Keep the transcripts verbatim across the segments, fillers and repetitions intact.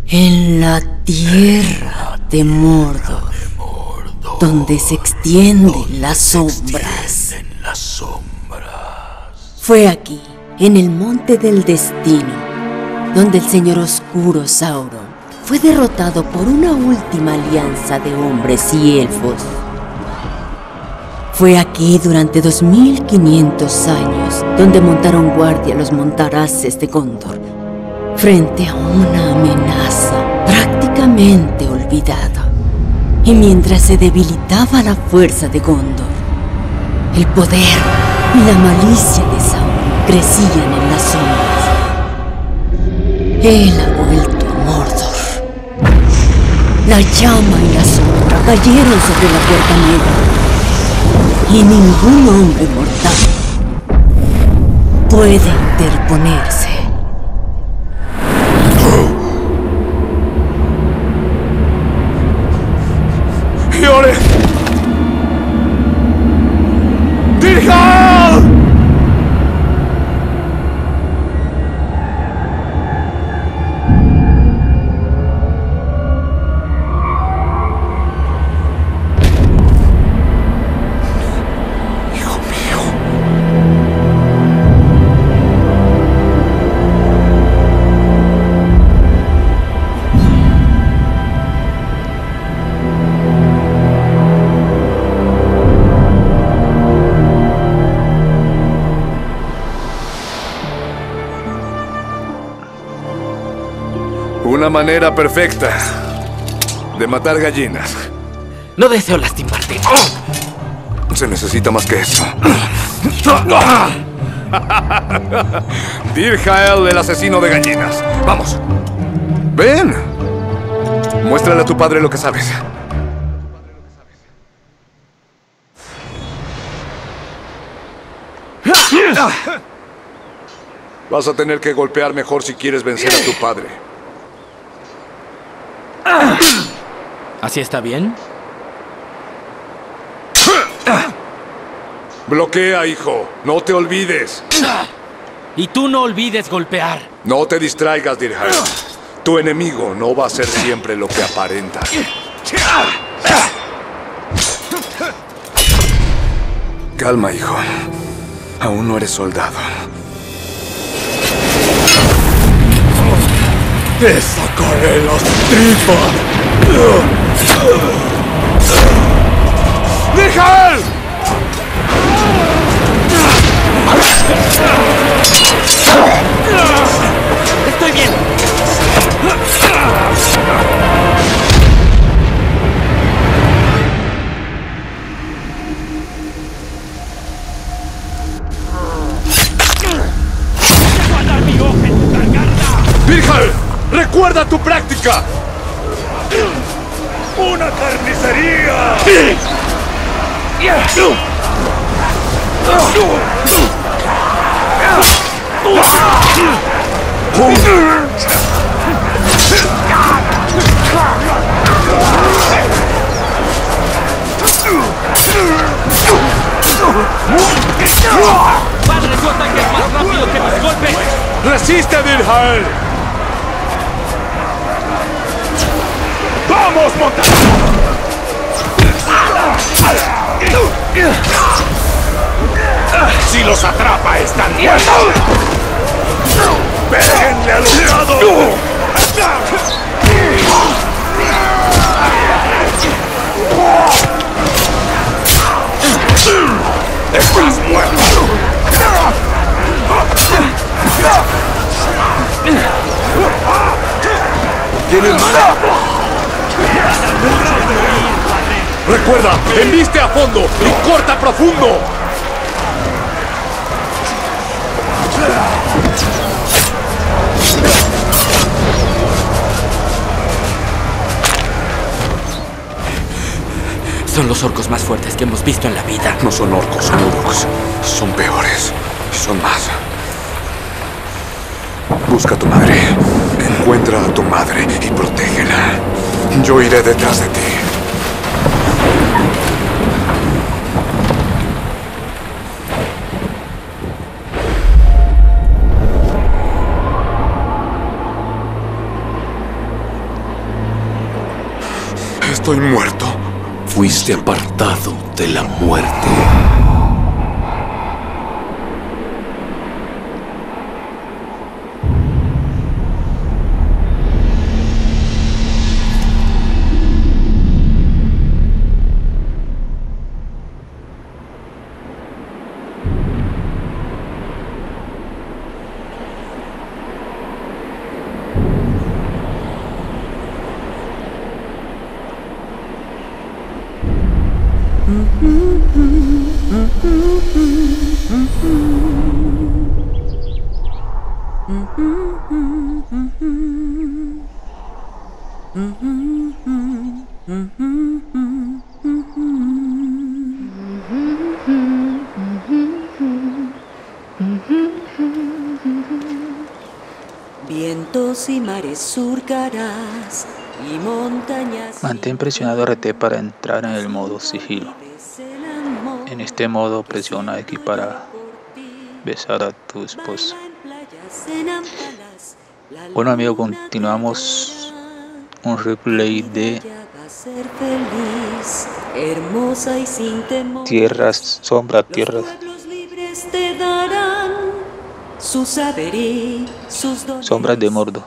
En la tierra de Mordor, donde se extienden las sombras. Fue aquí, en el Monte del Destino, donde el Señor Oscuro Sauron fue derrotado por una última alianza de hombres y elfos. Fue aquí durante dos mil quinientos años donde montaron guardia los montaraces de Gondor, frente a una amenaza prácticamente olvidada. Y mientras se debilitaba la fuerza de Gondor, el poder y la malicia de Sauron crecían en las sombras. Él ha vuelto a Mordor. La llama y la sombra cayeron sobre la Puerta Negra, y ningún hombre mortal puede interponerse. ¡Iole! ¡Dirhal! Hijo mío. Una manera perfecta de matar gallinas. No deseo lastimarte. Se necesita más que eso. Dirhael, el asesino de gallinas. Vamos. Ven. Muéstrale a tu padre lo que sabes. Vas a tener que golpear mejor si quieres vencer a tu padre. ¿Así está bien? Bloquea, hijo. No te olvides. Y tú no olvides golpear. No te distraigas, Dirhael. Tu enemigo no va a ser siempre lo que aparenta. Calma, hijo. Aún no eres soldado. ¡Te sacaré las tripas! ¡Dirhael! ¡Estoy bien! ¡Dirhael! ¡Recuerda tu práctica! ¡Una carnicería! ¡Padre, su ataque es más rápido que mis golpes! ¡Resiste, Dirhael! ¡Vamos, monta! Si los atrapa, están muertos. ¡Péguenle al aliado! ¡Estás muerto! ¡Tienen mala! Recuerda, embiste a fondo y corta profundo. Son los orcos más fuertes que hemos visto en la vida. No son orcos, son uruks. Son peores. Y son más. Busca a tu madre. Encuentra a tu madre y protégela. Yo iré detrás de ti. ¿Estoy muerto? Fuiste apartado de la muerte. Vientos y mares surcarás y montañas. Mantén presionado R T para entrar en el modo sigilo. En este modo presiona X para besar a tu esposa. Bueno amigos, continuamos un replay de Tierras, Sombra, Tierras. Sombras de Mordor.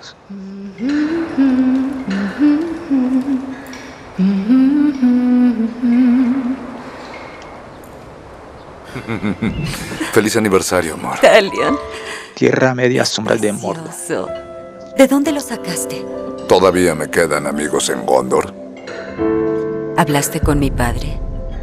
Feliz aniversario, amor. Talion. Tierra Media, Sombras de Mordor. ¿De dónde lo sacaste? Todavía me quedan amigos en Gondor. ¿Hablaste con mi padre?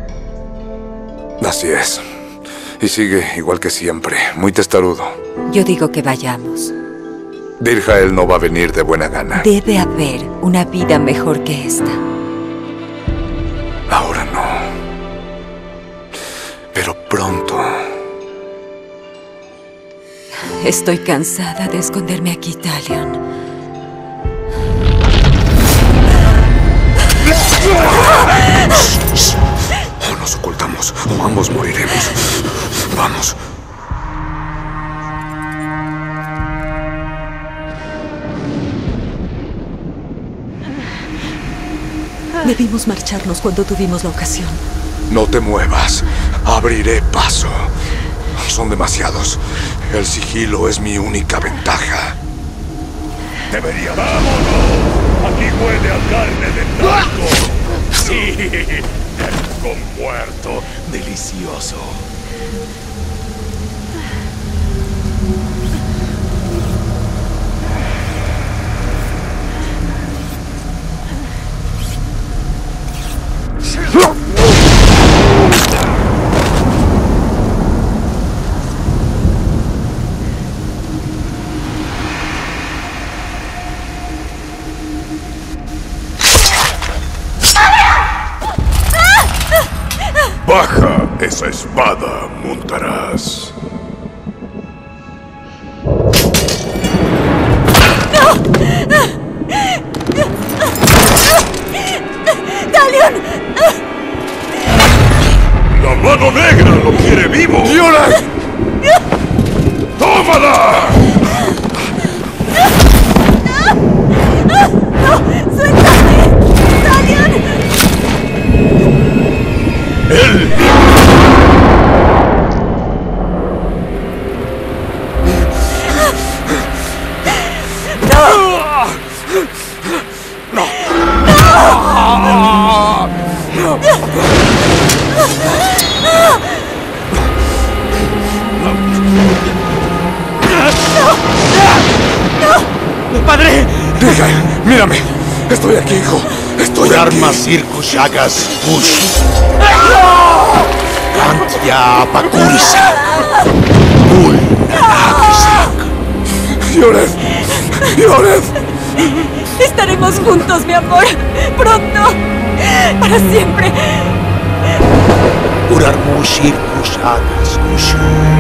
Así es. Y sigue igual que siempre, muy testarudo. Yo digo que vayamos. Dirjael no va a venir de buena gana. Debe haber una vida mejor que esta. Ahora no. Pero pronto. Estoy cansada de esconderme aquí, Talion. O nos ocultamos, o ambos moriremos. Vamos. Debimos marcharnos cuando tuvimos la ocasión. No te muevas. Abriré paso. Son demasiados. El sigilo es mi única ventaja. Debería. ¡Vámonos! Aquí huele a carne de narco. Sí, narco muerto. Delicioso. Baja esa espada, montarás. ¡Talion! ¡La mano negra lo quiere vivo! ¡Llora! ¡Tómala! ¡No! ¡Suéltame! ¡Talion! ¡Él! ¡Padre! Dirjael, mírame. Estoy aquí, hijo. Estoy aquí. Arma Circo Shagas Bush. Kantia Pakurisa. Bul Nanakisak. Llored. Llored. Estaremos juntos, mi amor. Pronto. Para siempre. Urarmu Circo Shagas Bush.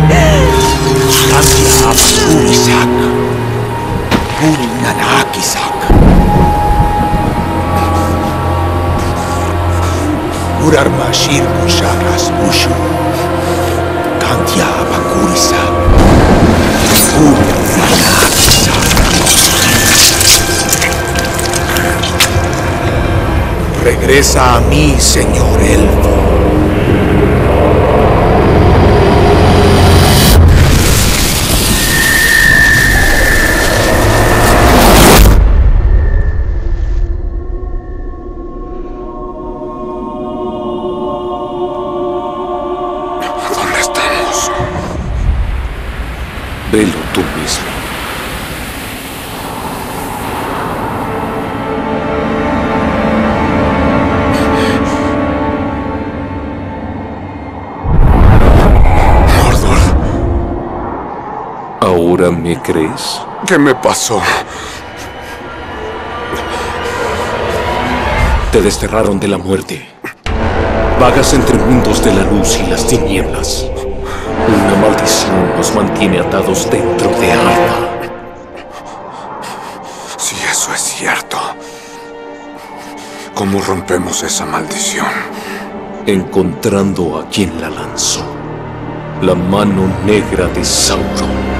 Kantia Pakurisak. Bul Nanakisak. Urarma Circo Shagas Bush. Kantia Pakurisa. Bul Nanakisak. Regresa a mí, señor elfo. ¿Dónde estamos? Velo tú mismo. ¿Ahora me crees? ¿Qué me pasó? Te desterraron de la muerte. Vagas entre mundos de la luz y las tinieblas. Una maldición nos mantiene atados dentro de Arda. Si eso es cierto, ¿cómo rompemos esa maldición? Encontrando a quien la lanzó. La mano negra de Sauron.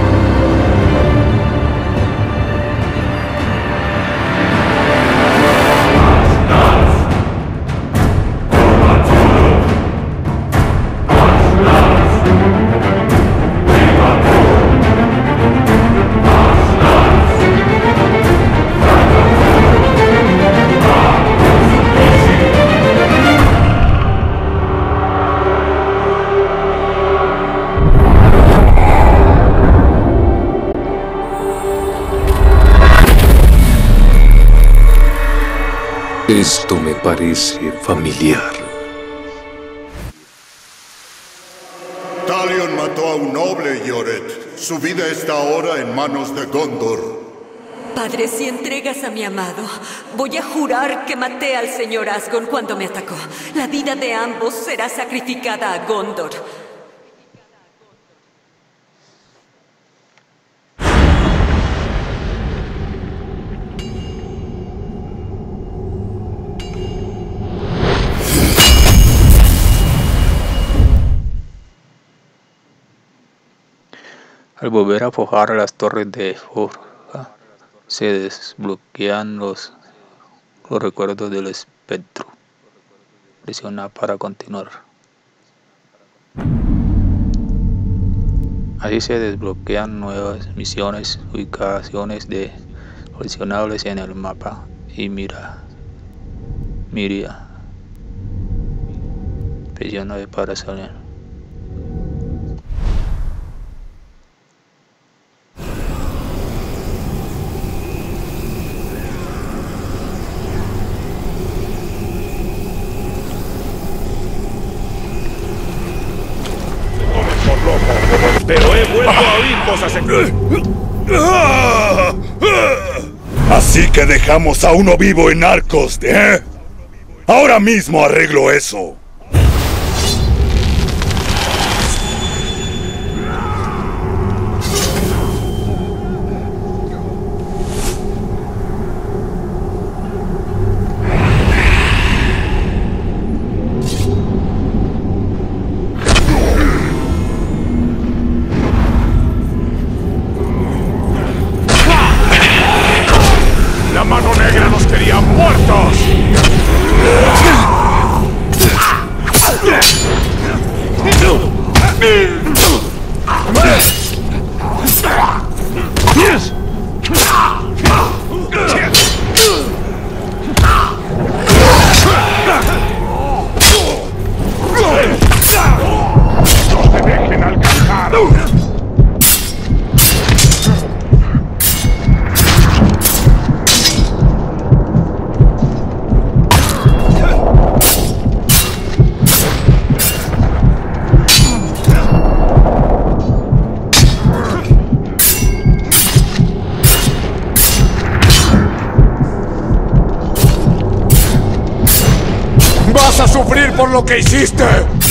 Esto me parece familiar. Talion mató a un noble, Ioret. Su vida está ahora en manos de Gondor. Padre, si entregas a mi amado, voy a jurar que maté al señor Asgon cuando me atacó. La vida de ambos será sacrificada a Gondor. Al volver a forjar las torres de forja, se desbloquean los, los recuerdos del espectro. Presiona para continuar. Así se desbloquean nuevas misiones, ubicaciones de coleccionables en el mapa y mira, Miria. Presiona para salir. Pero he vuelto a oír cosas en... Así que dejamos a uno vivo en Arcos, ¿eh? Ahora mismo arreglo eso. ¡La mano negra nos quería muertos! ¡No te dejen alcanzar! ¡Vas a sufrir por lo que hiciste!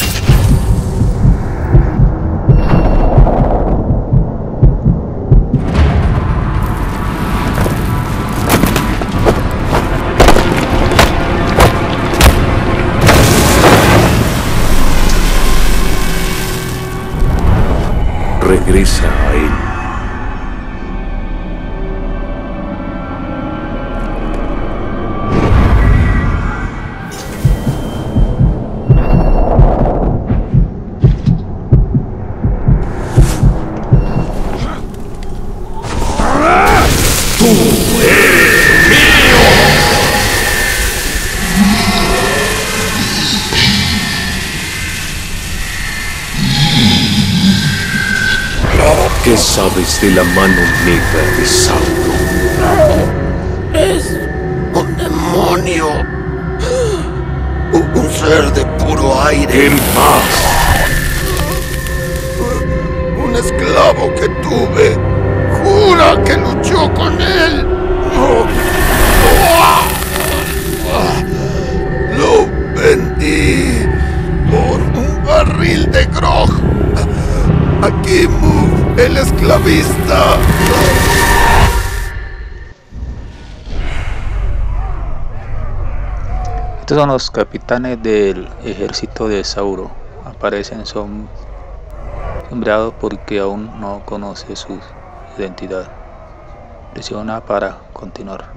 Regresa a él. ¿Qué sabes de la mano negra de Sauro? Es un demonio. Un ser de puro aire. ¿Quién más? Un esclavo que tuve. Jura que luchó con él. Lo vendí por un barril de grog a Kimu, el esclavista. Estos son los capitanes del ejército de Sauro. Aparecen son sombreados porque aún no conoce su identidad. Presiona para continuar.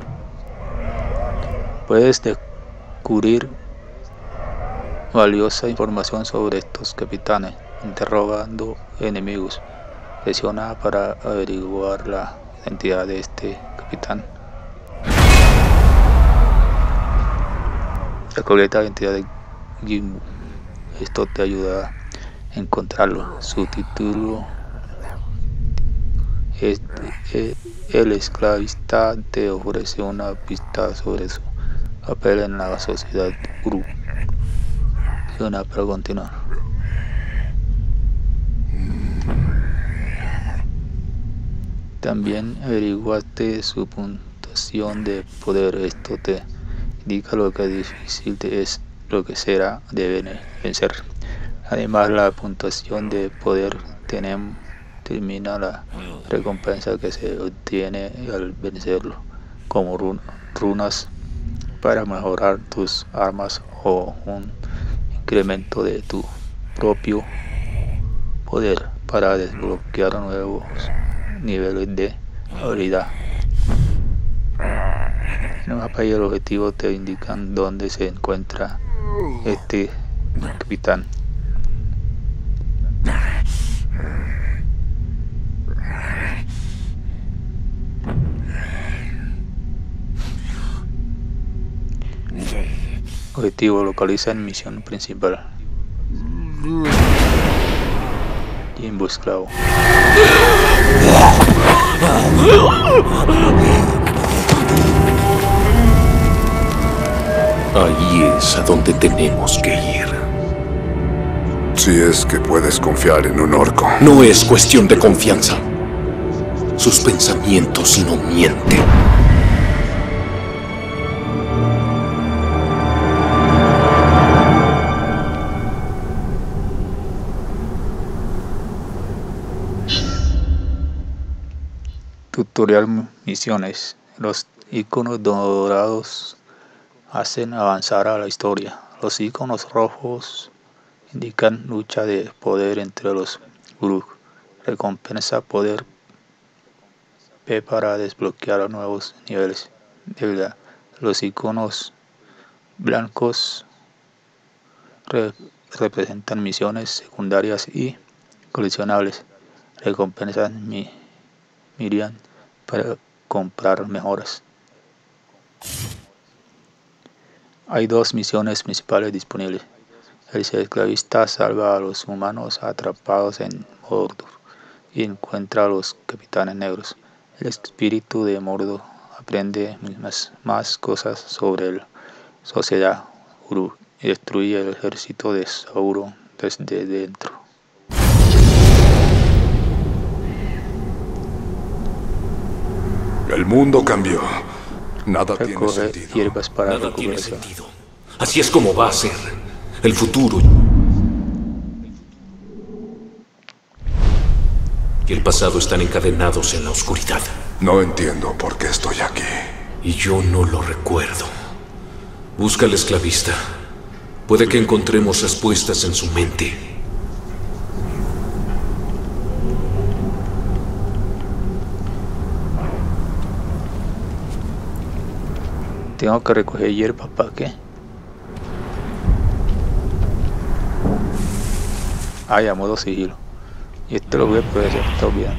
Puedes descubrir valiosa información sobre estos capitanes interrogando enemigos. Presiona para averiguar la identidad de este capitán. Recolecta la identidad de Gimbu. Esto te ayuda a encontrarlo. Su título es El esclavista. Te ofrece una pista sobre su papel en la sociedad Uru. Presiona para continuar. También averiguaste su puntuación de poder. Esto te indica lo que difícil es lo que será de vencer. Además, la puntuación de poder tenemos, termina la recompensa que se obtiene al vencerlo, como run runas para mejorar tus armas o un incremento de tu propio poder para desbloquear nuevos niveles de habilidad. En el mapa y el objetivo te indican dónde se encuentra este capitán. Objetivo: localiza en misión principal. Gimbu esclavo. Ahí es a donde tenemos que ir. Si es que puedes confiar en un orco. No es cuestión de confianza. Sus pensamientos no mienten. Tutorial misiones. Los iconos dorados hacen avanzar a la historia. Los iconos rojos indican lucha de poder entre los Uruk. Recompensa poder P para desbloquear nuevos niveles de vida. Los iconos blancos re representan misiones secundarias y coleccionables. Recompensas mi Miriam para comprar mejoras. Hay dos misiones principales disponibles. El esclavista salva a los humanos atrapados en Mordor y encuentra a los capitanes negros. El espíritu de Mordor aprende más, más cosas sobre la sociedad Uru y destruye el ejército de Sauron desde dentro. El mundo cambió. Nada tiene Recoge sentido. hierbas para Nada tiene recuperación. sentido. Así es como va a ser. El futuro y el pasado están encadenados en la oscuridad. No entiendo por qué estoy aquí. Y yo no lo recuerdo. Busca al esclavista. Puede que encontremos respuestas en su mente. Tengo que recoger hierba, ¿para qué? Ah, ya, modo sigilo. Y esto lo voy a poder hacer, está olvidando.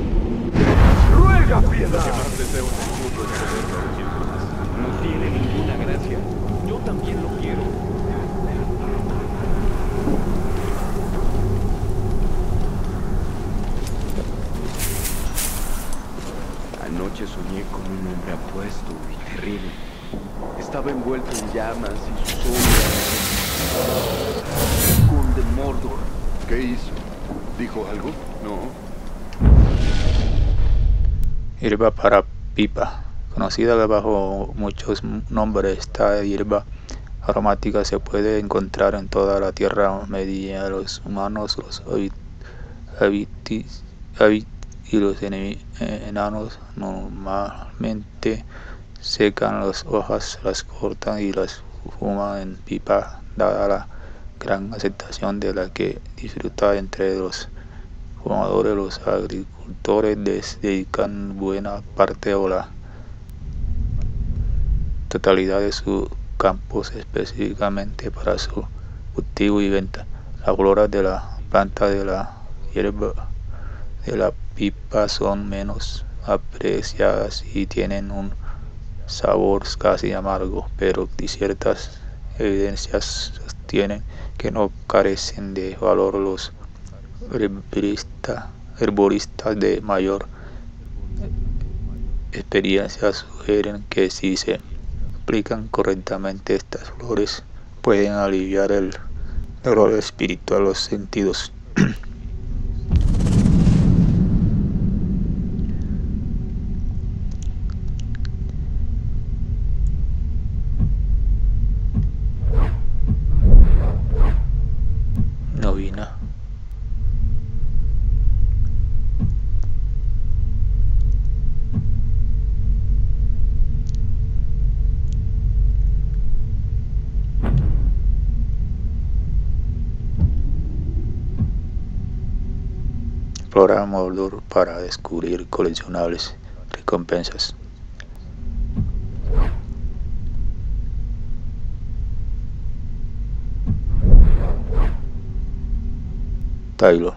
Ruega piedad. No tiene ninguna terrible. Estaba envuelto en llamas y su sombra. Conde Mordor. ¿Qué hizo? ¿Dijo algo? No. Hierba para pipa. Conocida bajo muchos nombres, esta hierba aromática se puede encontrar en toda la Tierra Media. Los humanos, los habitantes y los enanos normalmente secan las hojas, las cortan y las fuman en pipa, dada la gran aceptación de la que disfruta entre los fumadores. Los agricultores dedican buena parte o la totalidad de sus campos específicamente para su cultivo y venta. Las flores de la planta de la hierba de la pipa son menos apreciadas y tienen un sabor casi amargo, pero ciertas evidencias sostienen que no carecen de valor. Los herboristas, herboristas de mayor experiencia sugieren que si se aplican correctamente estas flores pueden aliviar el dolor espiritual, los sentidos. Novena. Explora Mordor para descubrir coleccionables, recompensas. Taylor.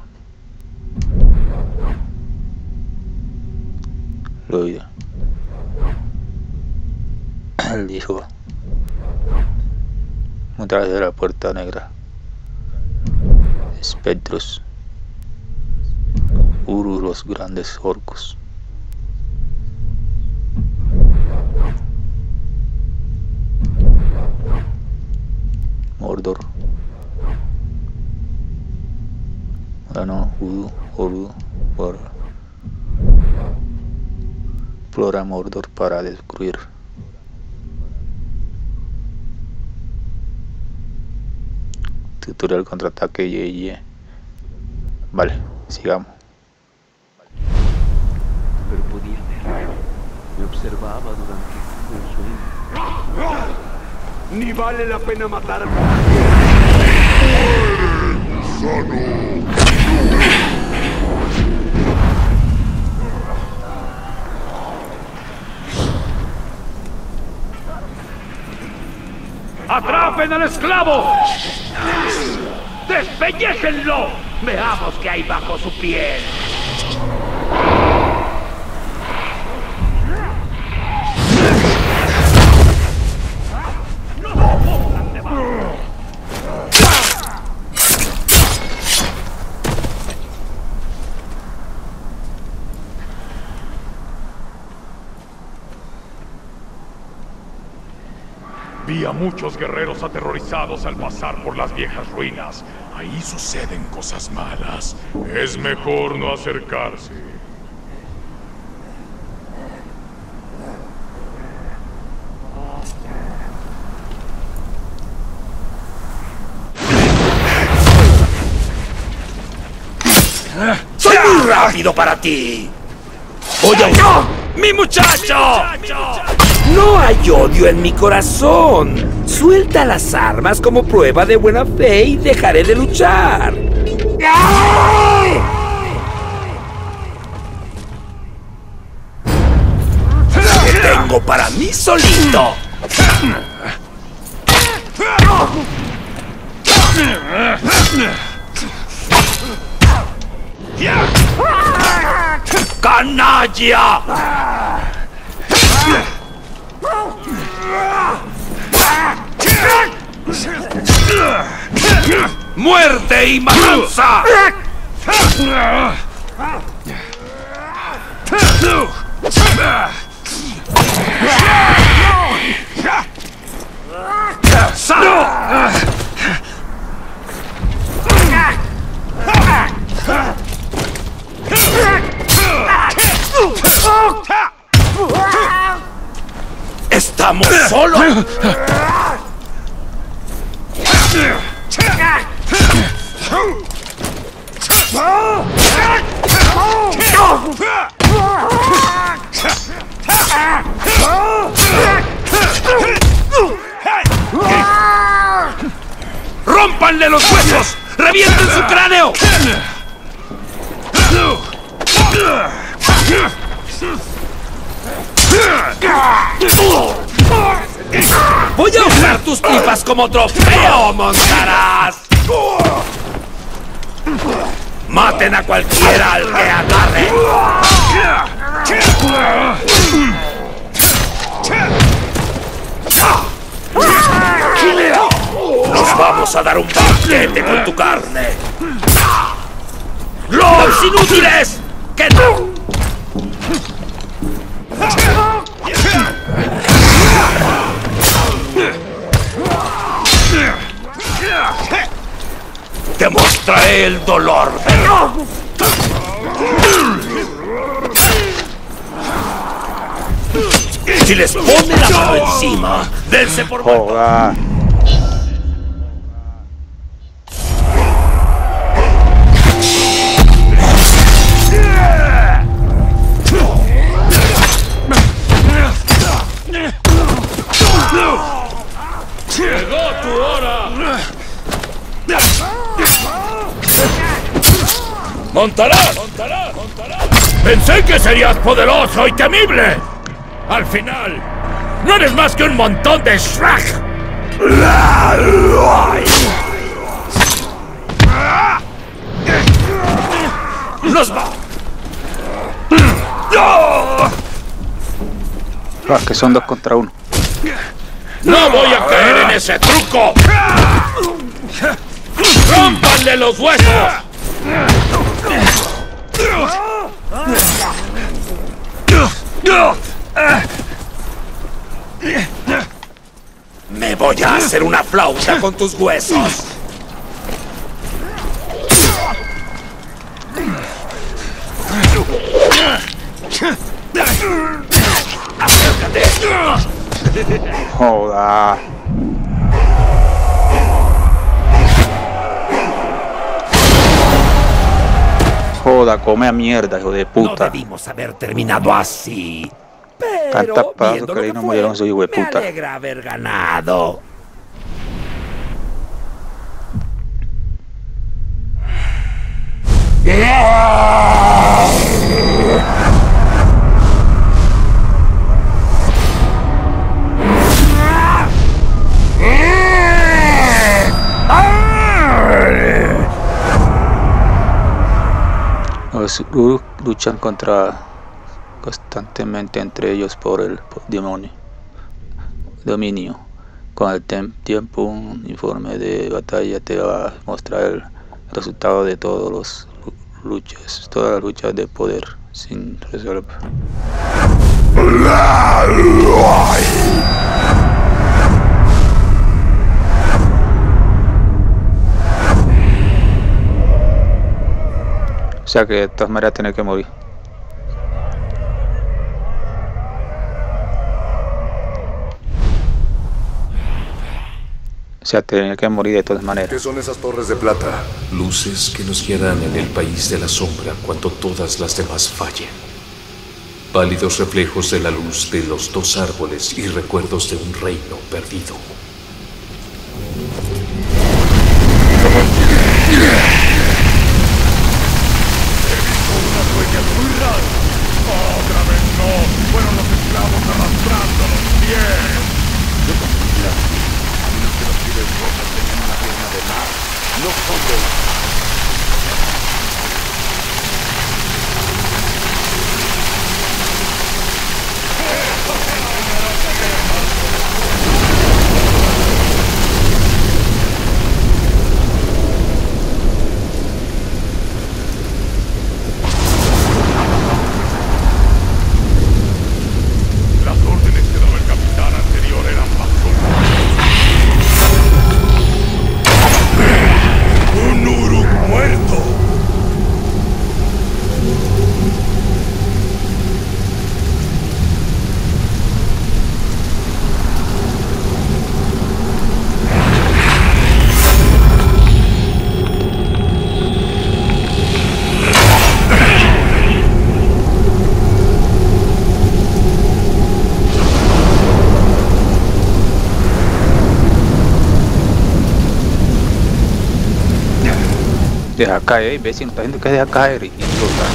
Lloyd. El hijo. Detrás de la puerta negra. Espectros. Urus, los grandes orcos. Mordor. Bueno, Udu, Oru, por Explora Mordor para descubrir. Tutorial contraataque ye, ye. Vale, sigamos. Pero podía ver. Me observaba durante el sueño. Ni vale la pena matar. ¡Sano! ¡Atrapen al esclavo! ¡Despelléjenlo! Veamos qué hay bajo su piel. Vi a muchos guerreros aterrorizados al pasar por las viejas ruinas. Ahí suceden cosas malas. Es mejor no acercarse. ¡Soy muy rápido para ti! ¡Voy a... ¡Mi muchacho! No hay odio en mi corazón. Suelta las armas como prueba de buena fe y dejaré de luchar. Te tengo para mí solito. ¡Canalla! ¡Muerte y matanza! pasar! ¡Estamos solos! ¡Rómpanle los huesos! ¡Revienten su cráneo! ¡Voy a usar tus tripas como trofeo, montarás! ¡Maten a cualquiera al que agarre! ¡Nos vamos a dar un banquete con tu carne! ¡Los inútiles! ¡Que no! Te mostraré el dolor de... Si les pone la mano encima, dense por muerto. ¡Llegó tu hora! ¡Montarás! ¡Montarás! ¡Montarás! ¡Pensé que serías poderoso y temible! ¡Al final, no eres más que un montón de Shrek! ¡Nos va! Ah, que son dos contra uno. ¡No voy a caer en ese truco! ¡Rómpanle los huesos! Me voy a hacer una flauta con tus huesos. Acércate. Joda. Joda, come a mierda, hijo de puta. No debimos haber terminado así. Tantas Pero pasos viendo que lo ahí que no fue, murieron esos hijo de me puta. alegra haber ganado. Los Uruk luchan contra constantemente entre ellos por el demonio, dominio. Con el tiempo, un informe de batalla te va a mostrar el resultado de todos los luchas, todas las luchas de poder sin resolver. O sea que de todas maneras tiene que morir. O sea, tiene que morir de todas maneras. ¿Qué son esas torres de plata? Luces que nos guiarán en el país de la sombra cuando todas las demás fallen. Pálidos reflejos de la luz de los dos árboles y recuerdos de un reino perdido. ¡Otra vez no! ¡Fueron los esclavos arrastrando los pies! Yo confundía. Que los pibes rojos tenían una pierna de mar. No son de... Las órdenes que daba el capitán anterior eran más Deja caer, imbécil, no está viendo que deja caer, idiota.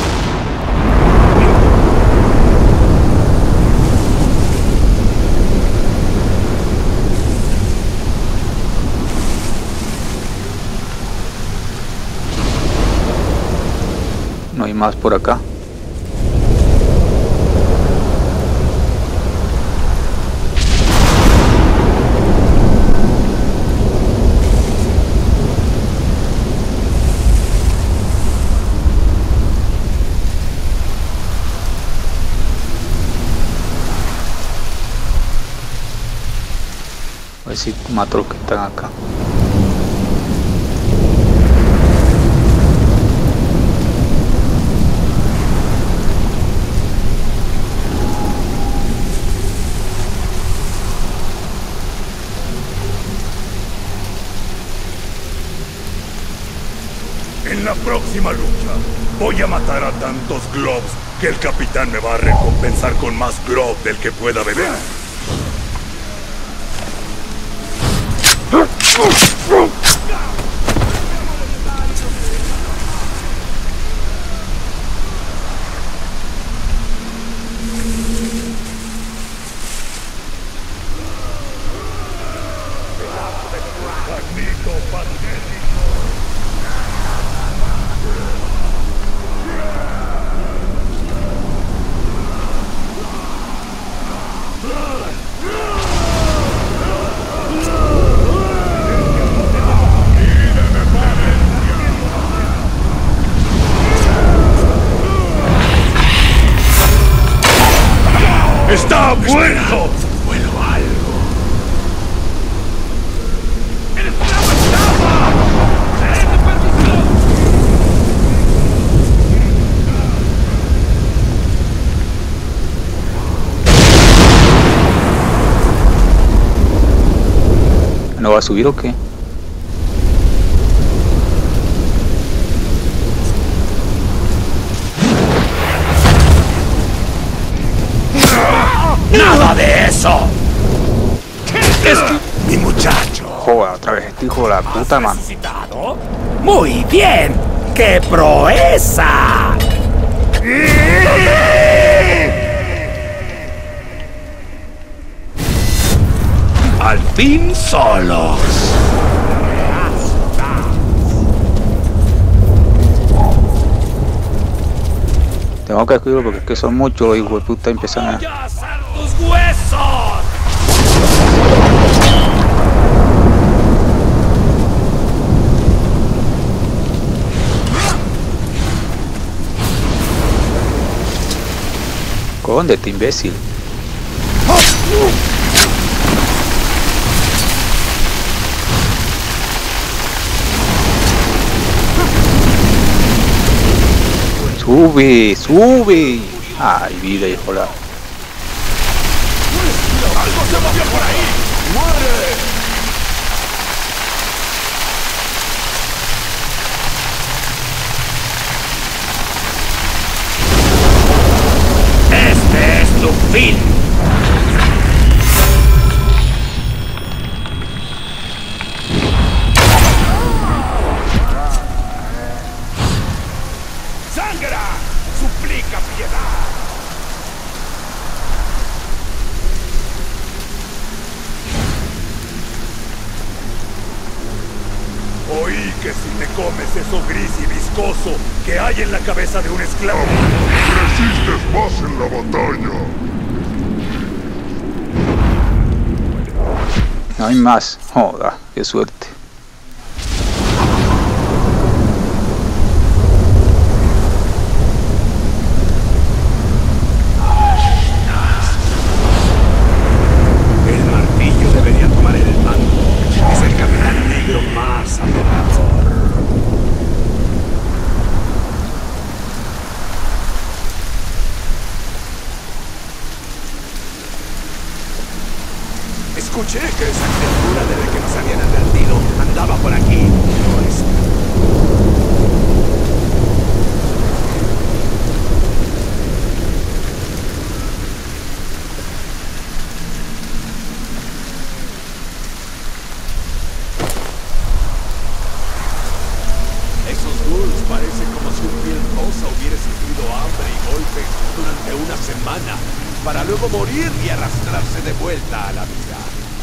No hay más por acá. A ver si mato a los que están acá. En la próxima lucha, voy a matar a tantos globs que el capitán me va a recompensar con más glob del que pueda beber. ¡Está muerto! Vuelo algo. ¡El esclavo escapa! ¡Es de perdición! ¿No va a subir o qué? ¡Nada de eso! Es mi muchacho. Joder, otra vez este hijo de la puta, man. ¿Resucitado? ¡Muy bien! ¡Qué proeza! Al fin solos. Tengo que escribirlo porque es que son muchos los hijos de puta empiezan a... ¡Voy a hacer tus huesos! Cóndete, imbécil. Sube, sube. Ay, vida, hijo la. ¡Algo se movió por ahí! ¡Muere! ¡Este es tu fin! ¡Sangra! ¡Suplica piedad! Oí que si te comes eso gris y viscoso que hay en la cabeza de un esclavo, Resistes más en la batalla. No hay más. Joda, qué suerte. El martillo debería tomar el mando. Es el capitán negro más aterrador. Escuché que esa criatura, desde que nos habían advertido, andaba por aquí. No es... Esos golpe durante una semana, para luego morir y arrastrarse de vuelta a la vida.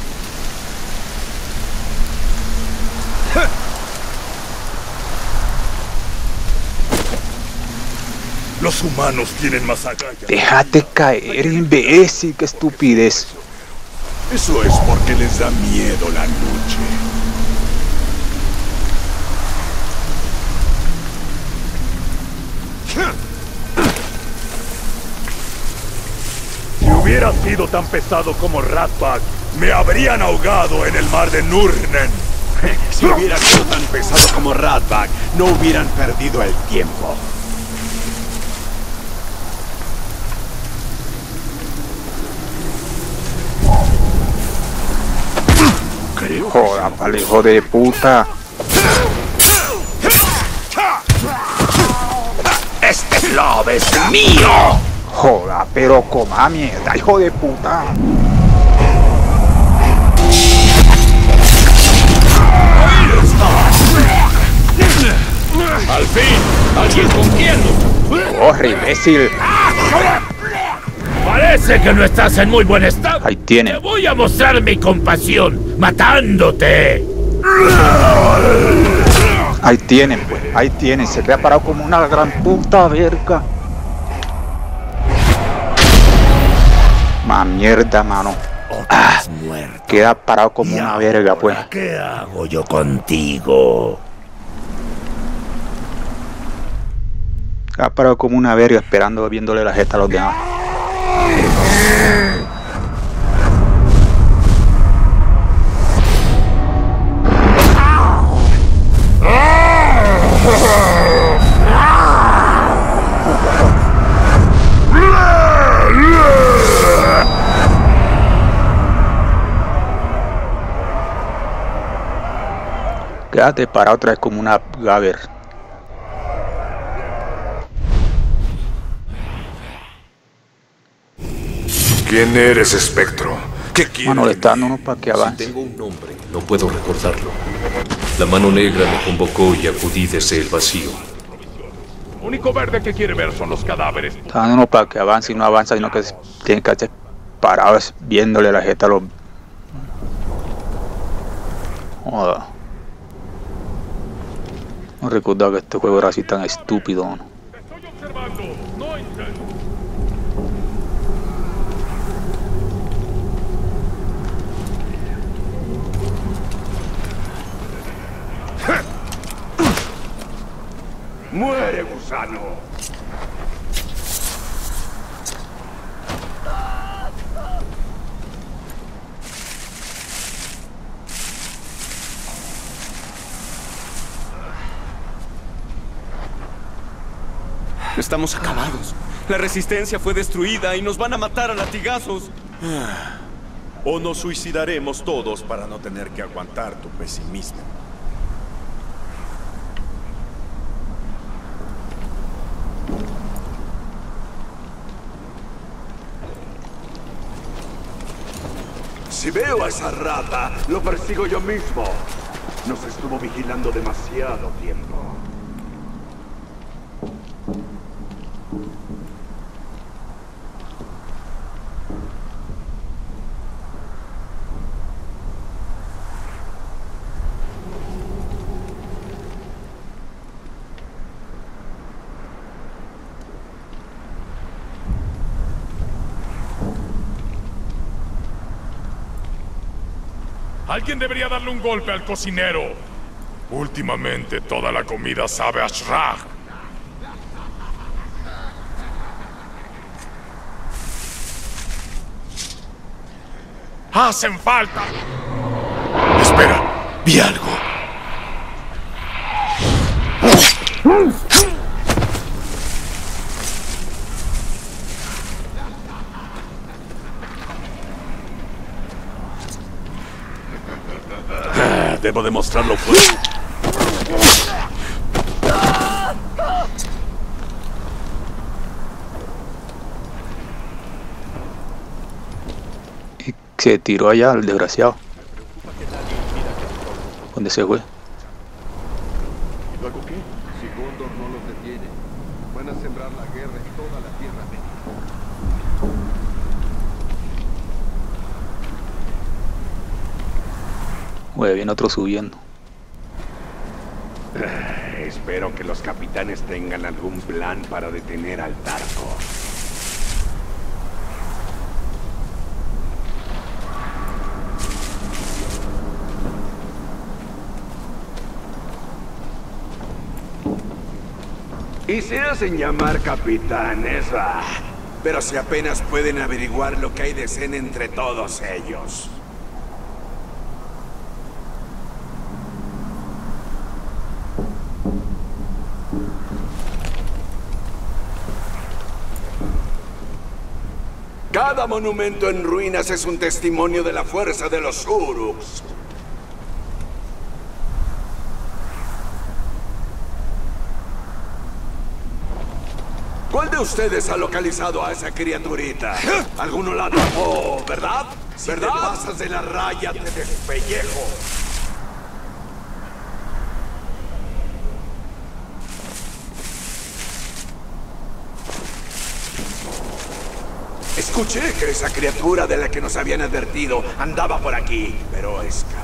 Los humanos tienen más agallas. Déjate caer, imbécil, qué estupidez. Eso es porque les da miedo la noche. Si hubiera sido tan pesado como Ratbag, me habrían ahogado en el mar de Nurnen. Si hubiera sido tan pesado como Ratbag, no hubieran perdido el tiempo. Joda, pal, hijo de puta. ¡Este globo es mío! Joda, pero coma mierda, hijo de puta. ¡Al fin! ¡Alguien con quien! ¡Corre, imbécil! Parece que no estás en muy buen estado. Ahí tiene. Te voy a mostrar mi compasión, matándote. Ahí tienen, pues. Ahí tienen. Se queda parado como una gran puta verga. Más mierda, mano. Ah, queda parado como una verga, pues. ¿Qué hago yo contigo? Queda parado como una verga esperando, viéndole la jeta a los demás. Quédate parado otra vez como una Gaber. ¿Quién eres, espectro? ¿Qué quieres? Mano, le está dando uno para que avance. Si tengo un nombre, no puedo recordarlo. La mano negra me convocó y acudí desde el vacío. Lo único verde que quiere ver son los cadáveres. Está dando uno para que avance y no avanza, sino que tiene que estar parado viéndole la jeta a los... Joda. No recordaba que este juego era así tan estúpido, ¿no? Te estoy observando. No intento. ¡Muere, gusano! Estamos acabados. La resistencia fue destruida y nos van a matar a latigazos. O nos suicidaremos todos para no tener que aguantar tu pesimismo. Si veo a esa rata, lo persigo yo mismo. Nos estuvo vigilando demasiado tiempo. Alguien debería darle un golpe al cocinero. Últimamente toda la comida sabe a Shrag. ¡Hacen falta! Espera, vi algo. Debo demostrarlo fuera. Y se tiró allá el desgraciado. ¿Dónde se fue? ¿Y luego qué? Si Gondor no los detiene. Van a sembrar la guerra en toda la Tierra Media. Bueno, viene otro subiendo. Espero que los capitanes tengan algún plan para detener al Tarco. Y se hacen llamar capitanes, ah, pero si apenas pueden averiguar lo que hay de escena entre todos ellos. Cada monumento en ruinas es un testimonio de la fuerza de los Uruks. ¿Cuál de ustedes ha localizado a esa criaturita? Alguno la atrapó, ¿verdad? Si ¿verdad? Te pasas de la raya, te despellejo. Escuché que esa criatura de la que nos habían advertido andaba por aquí, pero escapó.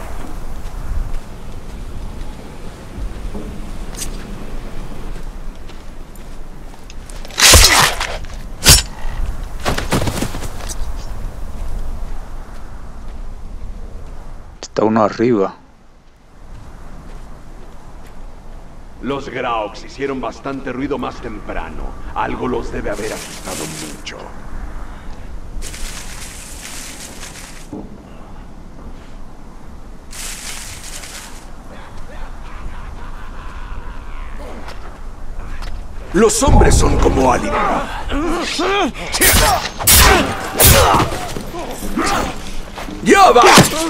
Está uno arriba. Los Grauks hicieron bastante ruido más temprano. Algo los debe haber asustado mucho. Los hombres son como Alima. ¡Ya va!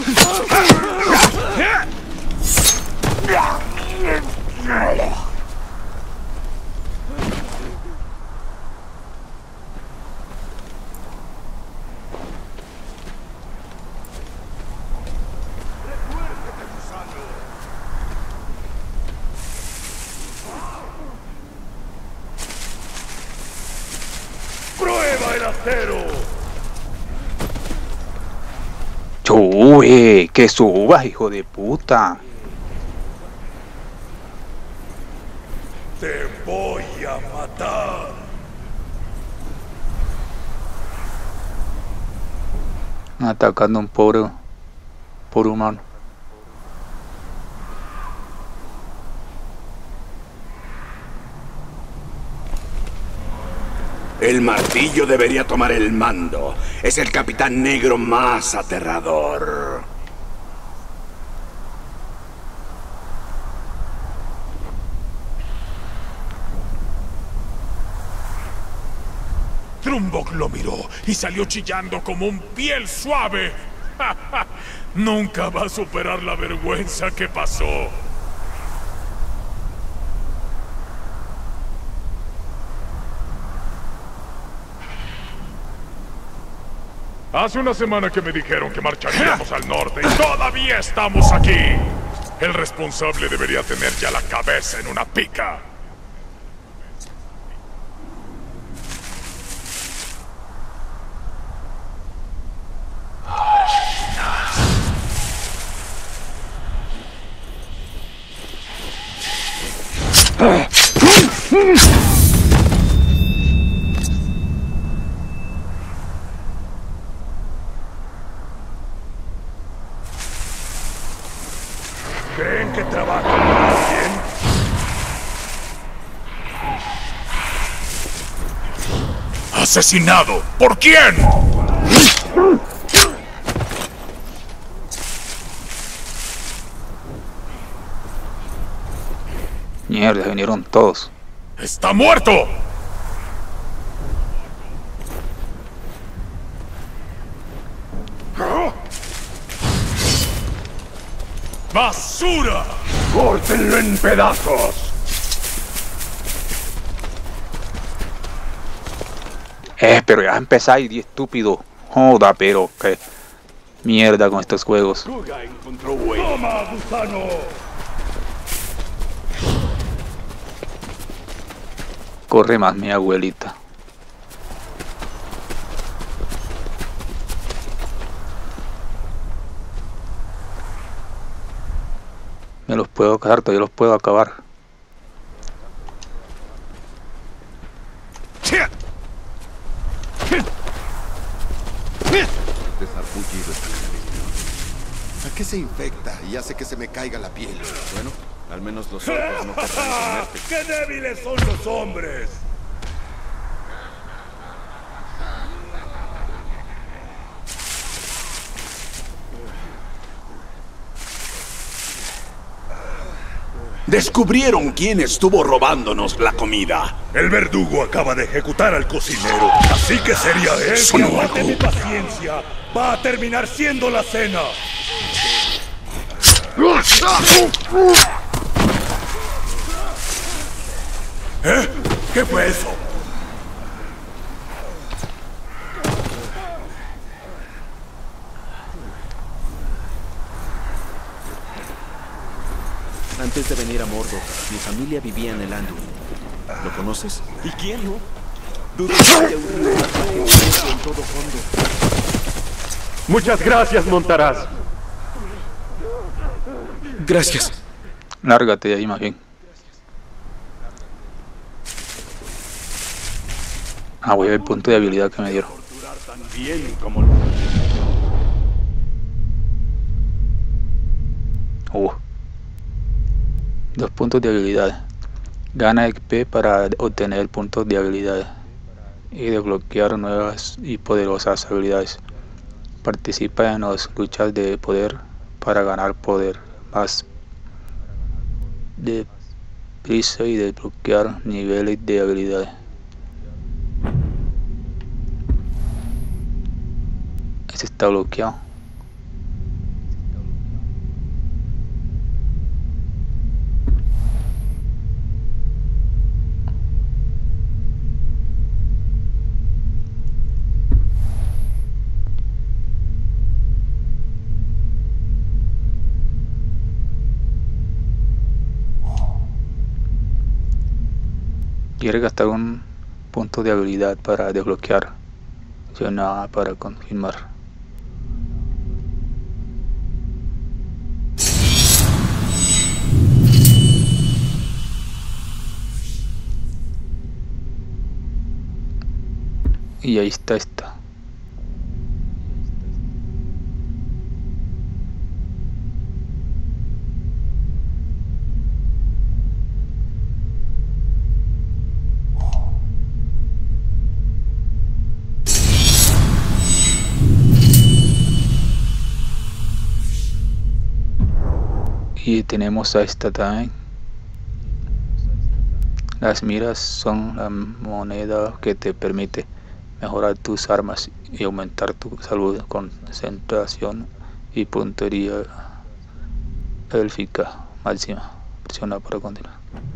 ¡Prueba el acero! ¡Chuy! ¡Que subas, hijo de puta! Te voy a matar. Atacando a un pobre, pobre humano. El martillo debería tomar el mando. Es el capitán negro más aterrador. Trumbok lo miró y salió chillando como un piel suave. Nunca va a superar la vergüenza que pasó. Hace una semana que me dijeron que marcharíamos al norte y todavía estamos aquí. El responsable debería tener ya la cabeza en una pica. ¿Creen que trabajan para alguien? ¡Asesinado! ¿Por quién? Mierda, vinieron todos. ¡Está muerto! ¡Basura! ¡Córtenlo en pedazos! Eh, pero ya empezáis, di estúpido. Joda, pero qué mierda con estos juegos. ¡Toma, gusano! corre más mi abuelita. Me los puedo cazar, todavía los puedo acabar. Desarpullido esta característica. ¿A qué se infecta y hace que se me caiga la piel? Bueno, al menos los orcos no querrán comerte. ¡Qué débiles son los hombres! Descubrieron quién estuvo robándonos la comida. El verdugo acaba de ejecutar al cocinero, así que sería él Eso que no mate hago. mi paciencia. Va a terminar siendo la cena. ¿Eh? ¿Qué fue eso? Antes de venir a Mordor, mi familia vivía en el Anduin. ¿Lo conoces? ¿Y quién no? Dudo que haya un río más largo que este en todo Gondor. Muchas gracias, Montaraz. Gracias. Lárgate de ahí más bien. Ah, voy a ver el punto de habilidad que me dieron. Bien como... Uh. Dos puntos de habilidad. Gana X P para obtener puntos de habilidad y desbloquear nuevas y poderosas habilidades. Participa en las luchas de poder para ganar poder más de prisa y desbloquear niveles de habilidades. Este está bloqueado. Quiere gastar un punto de habilidad para desbloquear. Yo nada para confirmar. Y ahí está esta. Y tenemos a esta también. Las miras son la moneda que te permite mejorar tus armas y aumentar tu salud, concentración y puntería élfica máxima. Presiona para continuar.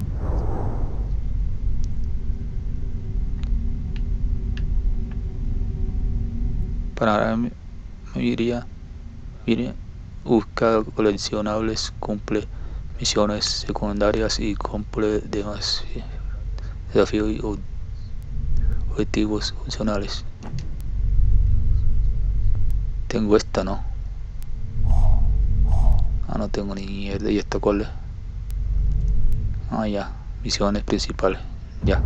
Para mí, iría, iría. Busca coleccionables, cumple misiones secundarias y cumple demás desafíos y objetivos opcionales. Tengo esta, ¿no? Ah, no tengo ni mierda. ¿Y esta cuál es? Ah, ya. Misiones principales. Ya.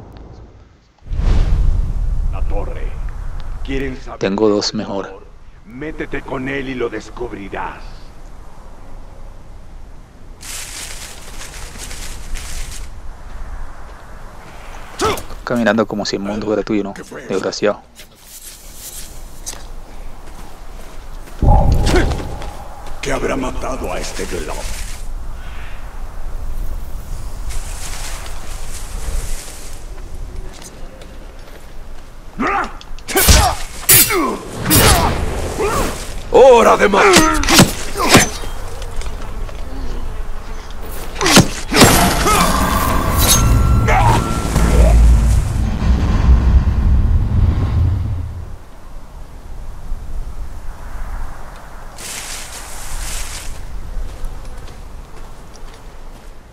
La torre. ¿Quieren saber? Tengo dos mejor. Métete con él y lo descubrirás. Caminando como si el mundo fuera tuyo, ¿no? Desgraciado. ¿Qué habrá matado a este globo? ¡Hora de matar!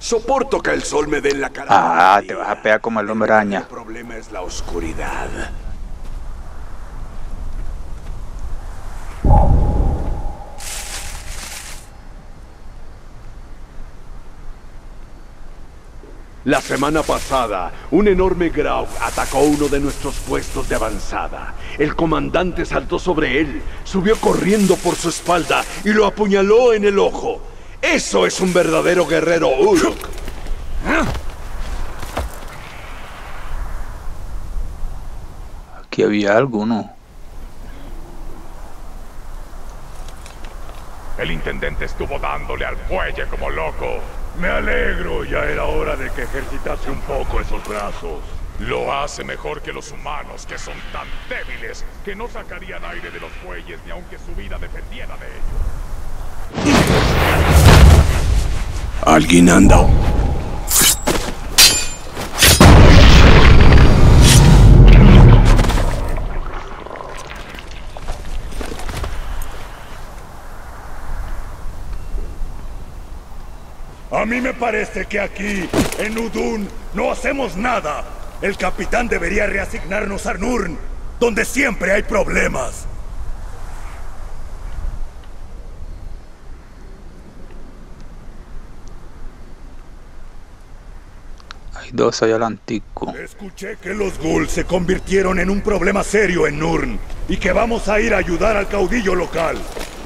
Soporto que el sol me dé en la cara. Ah, te vas a pegar como el hombre araña. El problema es la oscuridad. La semana pasada, un enorme Graug atacó uno de nuestros puestos de avanzada. El comandante saltó sobre él, subió corriendo por su espalda y lo apuñaló en el ojo. ¡Eso es un verdadero guerrero Uruk! Aquí había algo, ¿no? El intendente estuvo dándole al fuelle como loco. Me alegro, ya era hora de que ejercitase un poco esos brazos. Lo hace mejor que los humanos, que son tan débiles que no sacarían aire de los fuelles ni aunque su vida dependiera de ellos. Alguien anda. A mí me parece que aquí, en Udun, no hacemos nada. El capitán debería reasignarnos a Nurn, donde siempre hay problemas. Hay dos allá al antico. Escuché que los ghouls se convirtieron en un problema serio en Nurn y que vamos a ir a ayudar al caudillo local.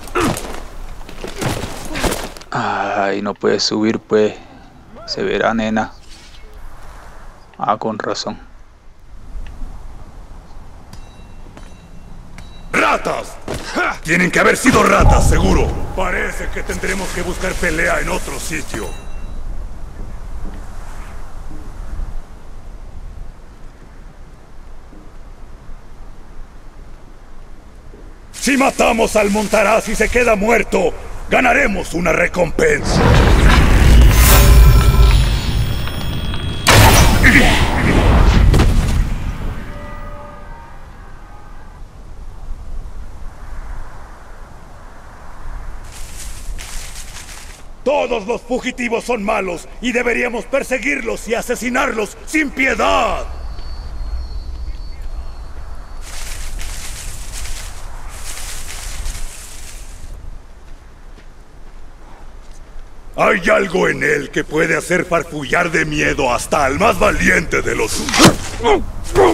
Ay, no puedes subir, pues. Se verá, nena. Ah, con razón. ¡Ratas! ¡Ja! Tienen que haber sido ratas, seguro. Parece que tendremos que buscar pelea en otro sitio. Si matamos al Montaraz y se queda muerto, ganaremos una recompensa. Todos los fugitivos son malos y deberíamos perseguirlos y asesinarlos sin piedad. Hay algo en él que puede hacer farfullar de miedo hasta al más valiente de los humanos.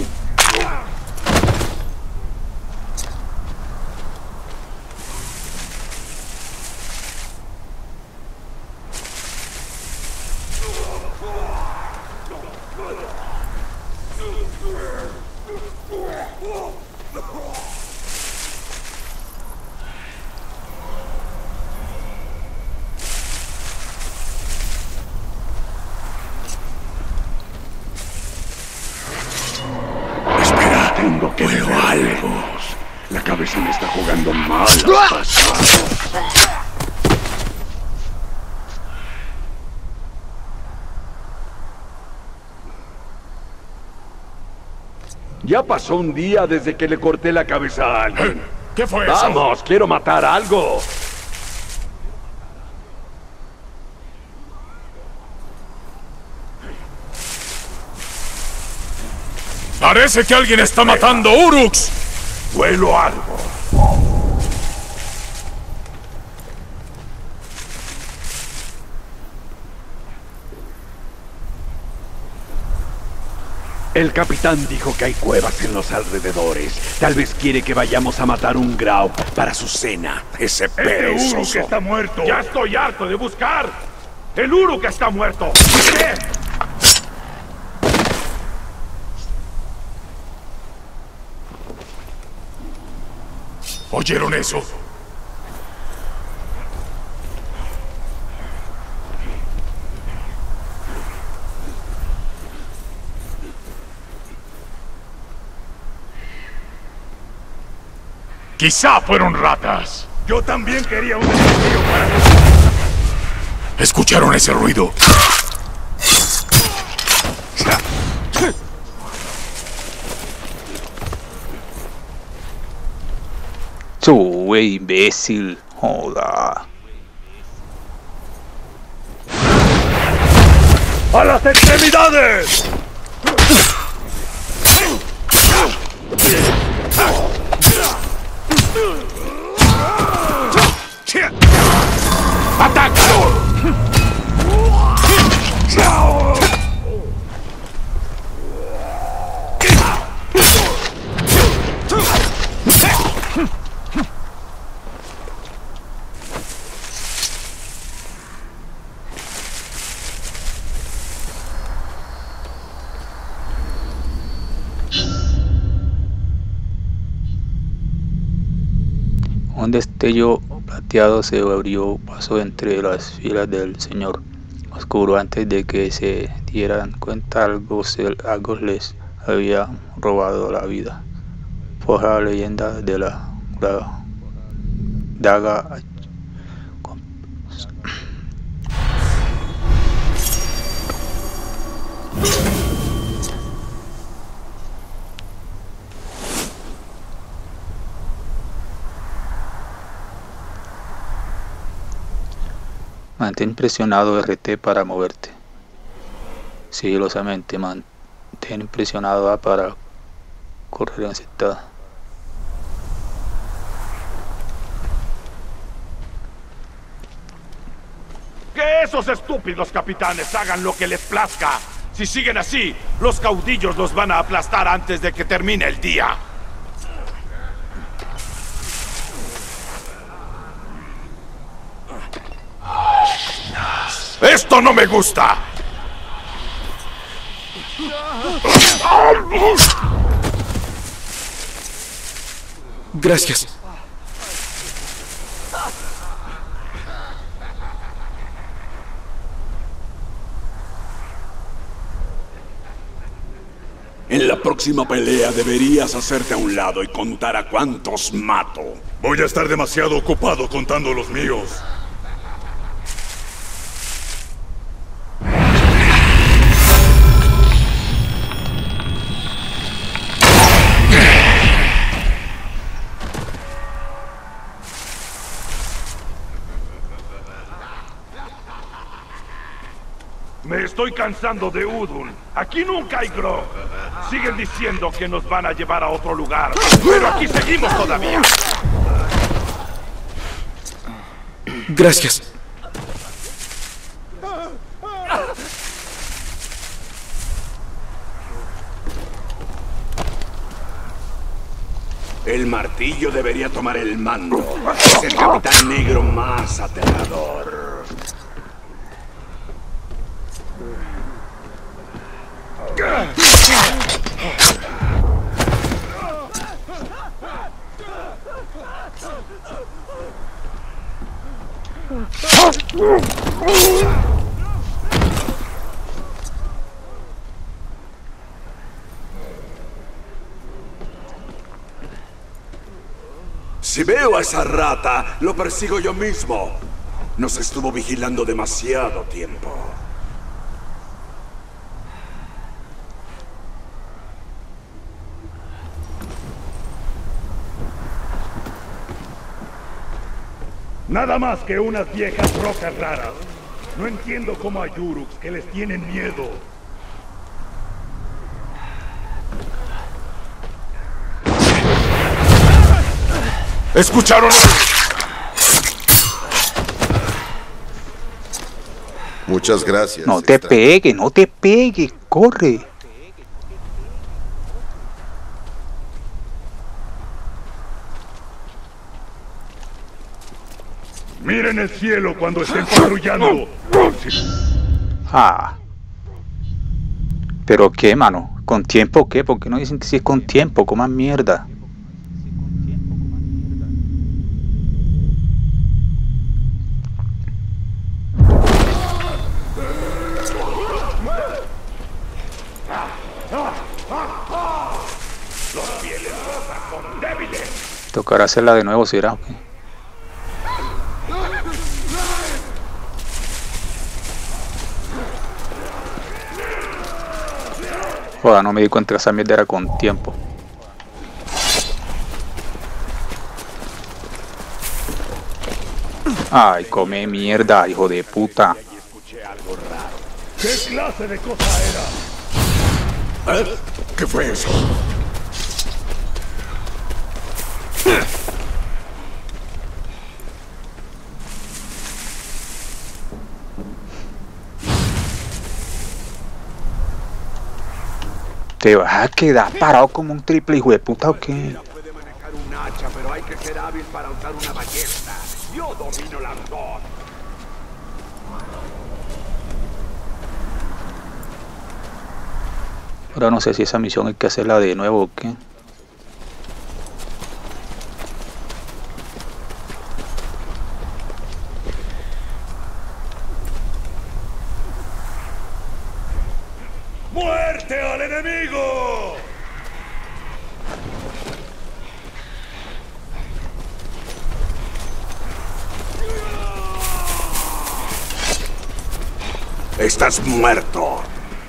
Tengo que ver algo. La cabeza me está jugando mal. Ya pasó un día desde que le corté la cabeza a alguien. ¿Qué fue eso? Vamos, quiero matar algo. Parece que alguien está matando Uruks. Huelo algo. El capitán dijo que hay cuevas en los alrededores. Tal vez quiere que vayamos a matar un Grau para su cena. Ese perezoso. Uruk está muerto. Ya estoy harto de buscar. El Uruk está muerto. ¿Qué? ¿Oyeron eso? Quizá fueron ratas. Yo también quería un desafío para... ¿Escucharon ese ruido? Sube, imbécil. Joda. ¡A las extremidades! ¡Atácalo! Un destello plateado se abrió paso entre las filas del Señor Oscuro. Antes de que se dieran cuenta, algo, se, algo les había robado la vida. Por la leyenda de la, la daga. Mantén presionado R T para moverte. Sigilosamente, mantén presionado A para correr en sectada. Que esos estúpidos capitanes hagan lo que les plazca. Si siguen así, los caudillos los van a aplastar antes de que termine el día. ¡Esto no me gusta! Gracias. En la próxima pelea deberías hacerte a un lado y contar a cuántos mato. Voy a estar demasiado ocupado contando los míos. Me estoy cansando de Udun. Aquí nunca hay grog. Siguen diciendo que nos van a llevar a otro lugar, pero aquí seguimos todavía. Gracias. El martillo debería tomar el mando. Es el capitán negro más aterrador. Si veo a esa rata, lo persigo yo mismo. Nos estuvo vigilando demasiado tiempo. Nada más que unas viejas rocas raras. No entiendo cómo hay Uruks que les tienen miedo. ¿Escucharon? Muchas gracias. No te pegue, no te pegue, corre. Miren el cielo cuando estén patrullando. Ah. ¿Pero qué, mano? ¿Con tiempo qué? ¿Por qué no dicen que sí es con tiempo? Coman mierda. Tocará hacerla de nuevo, si era. Joder, no me di cuenta que esa mierda era con tiempo. Ay, come mierda, hijo de puta. ¿Qué clase de cosa era? ¿Eh? ¿Qué fue eso? ¿Te vas a quedar parado como un triple hijo de puta o qué? Puede manejar un hacha, pero hay que ser hábil para usar una ballesta. Yo domino las dos. Ahora no sé si esa misión hay que hacerla de nuevo o qué. ¡Muerte al enemigo! Estás muerto.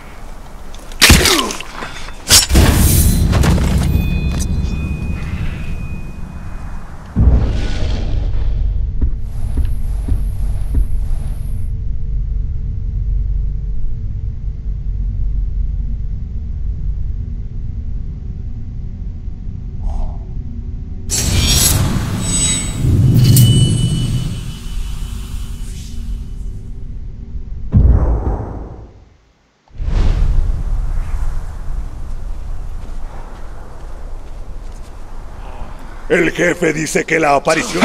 El jefe dice que la aparición...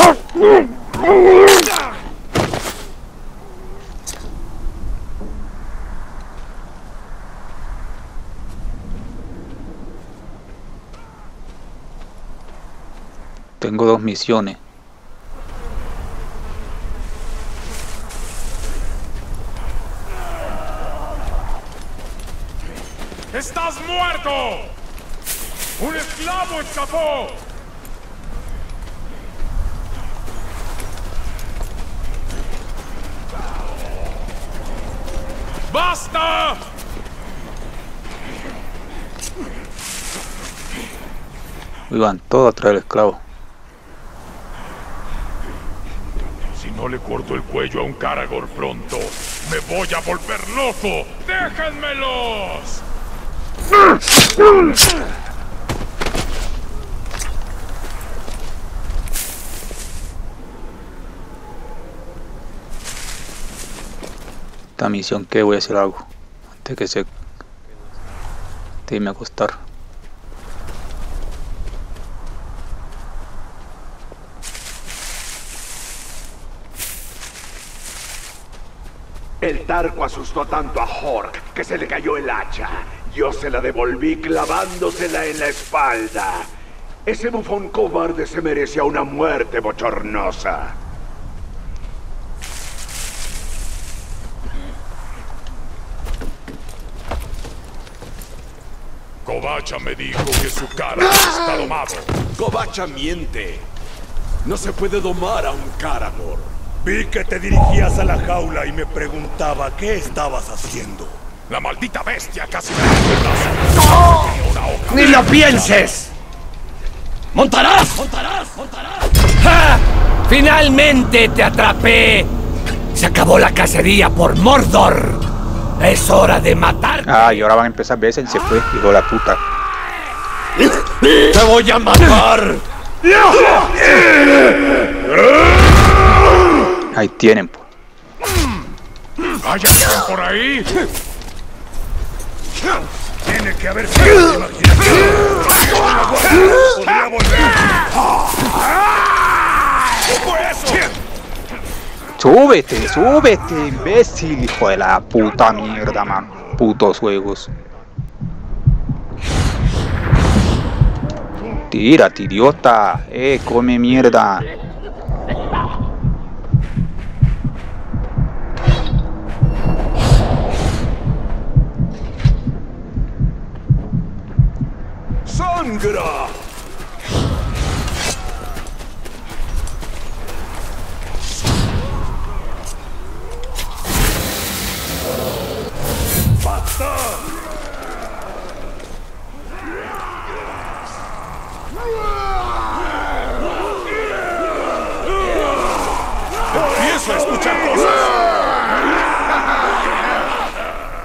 Tengo dos misiones. ¡Estás muerto! ¡Un esclavo escapó! ¡Basta! Iban todos atrás del esclavo. Si no le corto el cuello a un Karagor pronto, me voy a volver loco. ¡Déjenmelos! Esta misión que voy a hacer algo antes que se antes de irme a acostar. El Tarco asustó tanto a Hork que se le cayó el hacha. Yo se la devolví clavándosela en la espalda. Ese bufón cobarde se merecía una muerte bochornosa. Kovacha me dijo que su cara está domado. Kovacha miente. No se puede domar a un Karagor. Vi que te dirigías a la jaula y me preguntaba qué estabas haciendo. La maldita bestia casi me rompe el brazo. ¡No! ¡Ni lo pienses! ¡Montarás! ¡Montarás! ¡Montarás! ¡Ja! ¡Finalmente te atrapé! Se acabó la cacería por Mordor. Es hora de matar. Ah, y ahora van a empezar veces y se fue, hijo de la puta. ¡Te voy a matar! Ahí tienen, pues. ¿Hay alguien por ahí? Tiene que haber sido imaginación. Podría volver. ¿Qué fue eso? Súbete, súbete, imbécil, hijo de la puta mierda, man. Putos juegos. Tírate, idiota. Eh, come mierda. ¡Sangra! ¡Basta! Empiezo a escuchar cosas.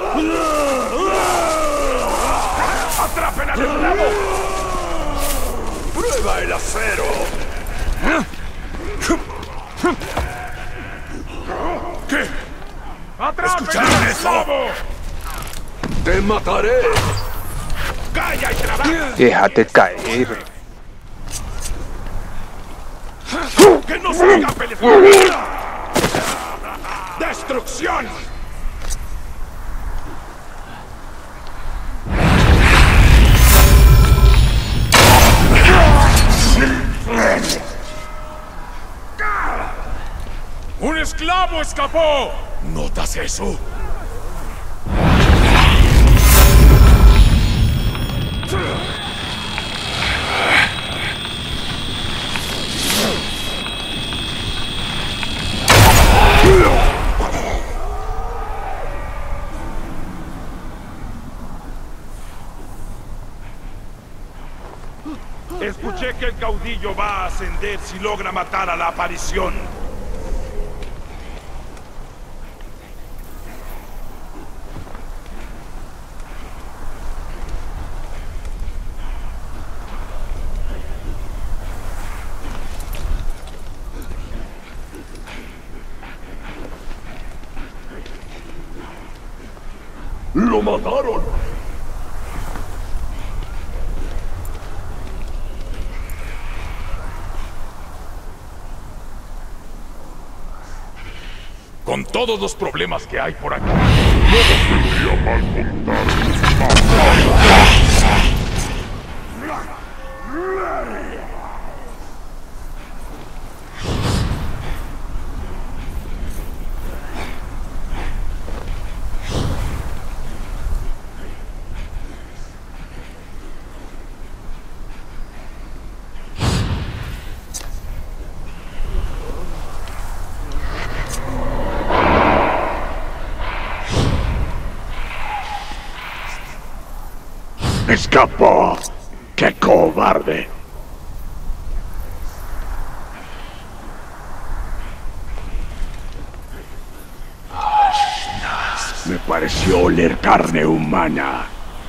escuchar eso! ¡Te mataré! ¡Calla y trabaja! Déjate caer. ¡Que no se escape el fuego! ¡Destrucción! ¡Un esclavo escapó! ¿Notas eso? Escuché que el caudillo va a ascender si logra matar a la aparición. ¡Lo mataron! Con todos los problemas que hay por aquí, no debería mal contar. ¡Escapó! ¡Qué cobarde! Me pareció oler carne humana.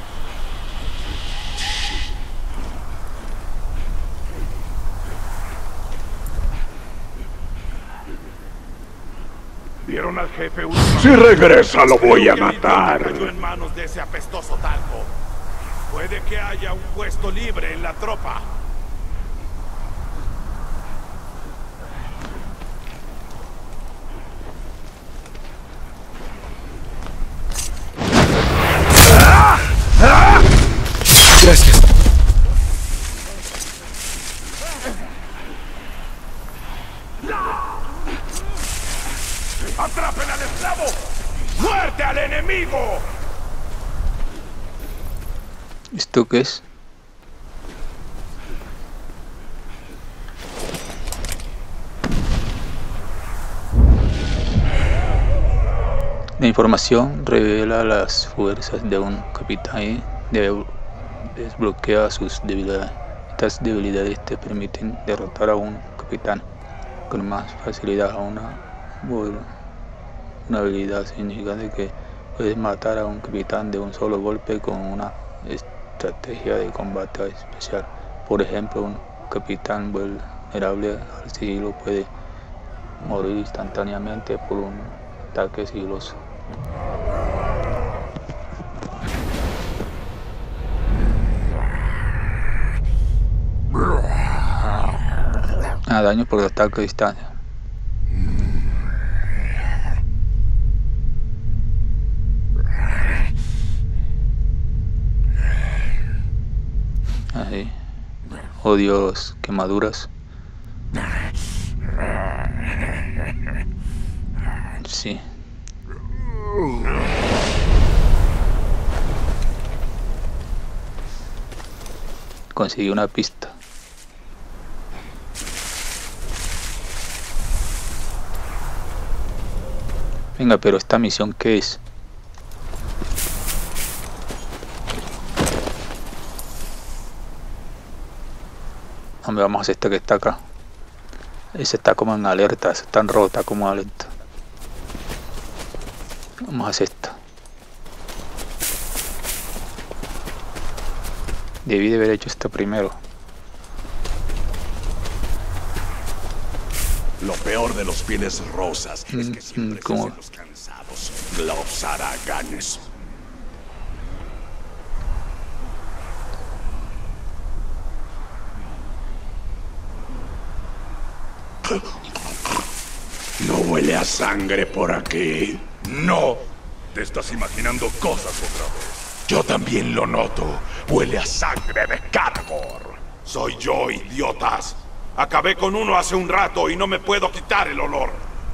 ¿Vieron al jefe? Si regresa lo voy a matar. Cayó en manos de ese apestoso talco. Puede que haya un puesto libre en la tropa. Gracias. ¡Atrapen al esclavo! ¡Muerte al enemigo! ¿Esto qué es? La información revela las fuerzas de un capitán y debe desbloquear sus debilidades. Estas debilidades te permiten derrotar a un capitán con más facilidad. Una, una habilidad significa que puedes matar a un capitán de un solo golpe con una estrategia de combate especial. Por ejemplo, un capitán vulnerable al sigilo puede morir instantáneamente por un ataque sigiloso. Ah, daño por ataque a distancia. Ahí. Odio las quemaduras. Sí. Conseguí una pista. Venga, pero esta misión, ¿qué es? Hombre, vamos a hacer esta que está acá. Ese está como en alerta, ese está en rojo, está como alerta. Vamos a hacer esta. Debí de haber hecho esta primero. Lo peor de los pieles rosas es que siempre ¿Cómo? se hacen los cansados. los haraganes. ¿No huele a sangre por aquí? No. Te estás imaginando cosas otra vez. Yo también lo noto. Huele a sangre de Caragor. Soy yo, idiotas. Acabé con uno hace un rato y no me puedo quitar el olor.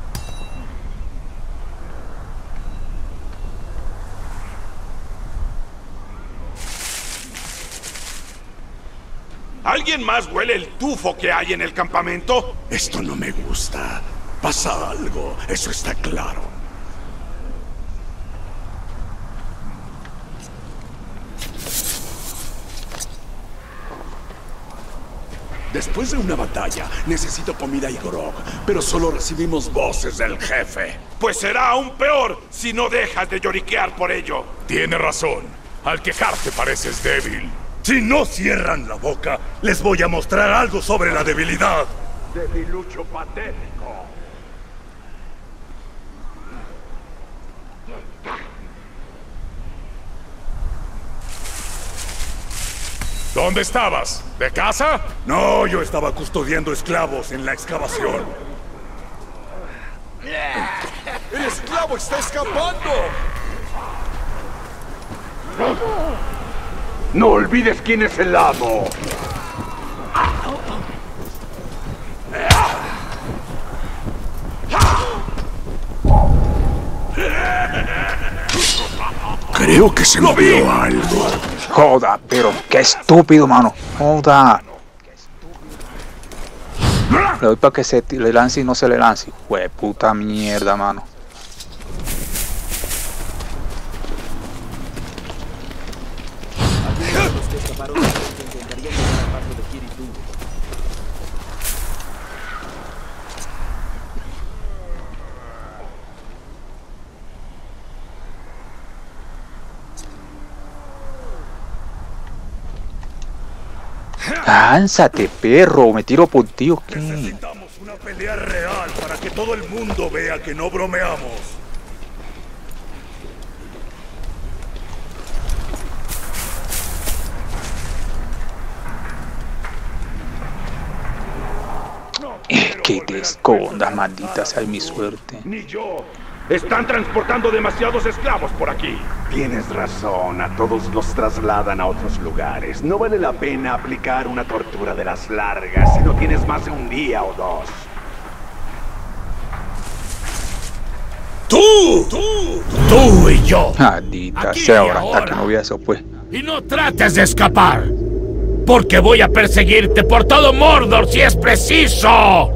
¿Alguien más huele el tufo que hay en el campamento? Esto no me gusta. Pasa algo, eso está claro. Después de una batalla, necesito comida y grog, pero solo recibimos voces del jefe. Pues será aún peor si no dejas de lloriquear por ello. Tiene razón. Al quejarte pareces débil. Si no cierran la boca, les voy a mostrar algo sobre la debilidad. Debilucho patético. ¿Dónde estabas? ¿De casa? No, yo estaba custodiando esclavos en la excavación. ¡El esclavo está escapando! No olvides quién es el amo. Creo que se movió algo. Joda, pero qué estúpido, mano. Joda. Le doy para que se le lance y no se le lance. Jue puta mierda, mano. Los que escaparon de intentarían llegar al barrio de Kirito. Lánzate, perro, me tiro por ti, ¿o qué? Necesitamos una pelea real para que todo el mundo vea que no bromeamos. Es que te escondas, maldita sea mi suerte. Ni yo. Están transportando demasiados esclavos por aquí. Tienes razón, a todos los trasladan a otros lugares. No vale la pena aplicar una tortura de las largas si no tienes más de un día o dos. ¡Tú! ¡Tú! ¡Tú y yo! Maldita sea, ahora hasta que no vea eso, pues. Y no trates de escapar, porque voy a perseguirte por todo Mordor si es preciso.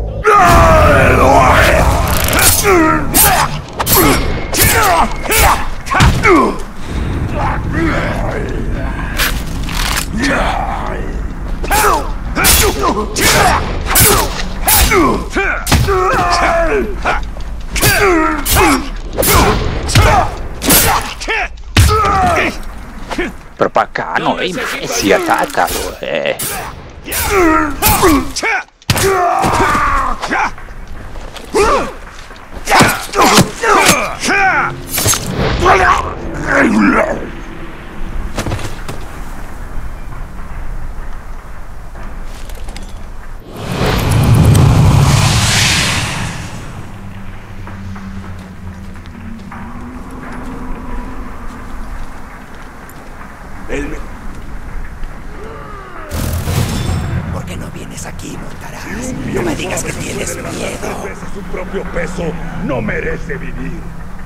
Pero para acá no, eh, si atácalo, eh. ¿Por qué no vienes aquí, Montaraz? No me digas que tienes miedo. Su propio peso no merece vivir.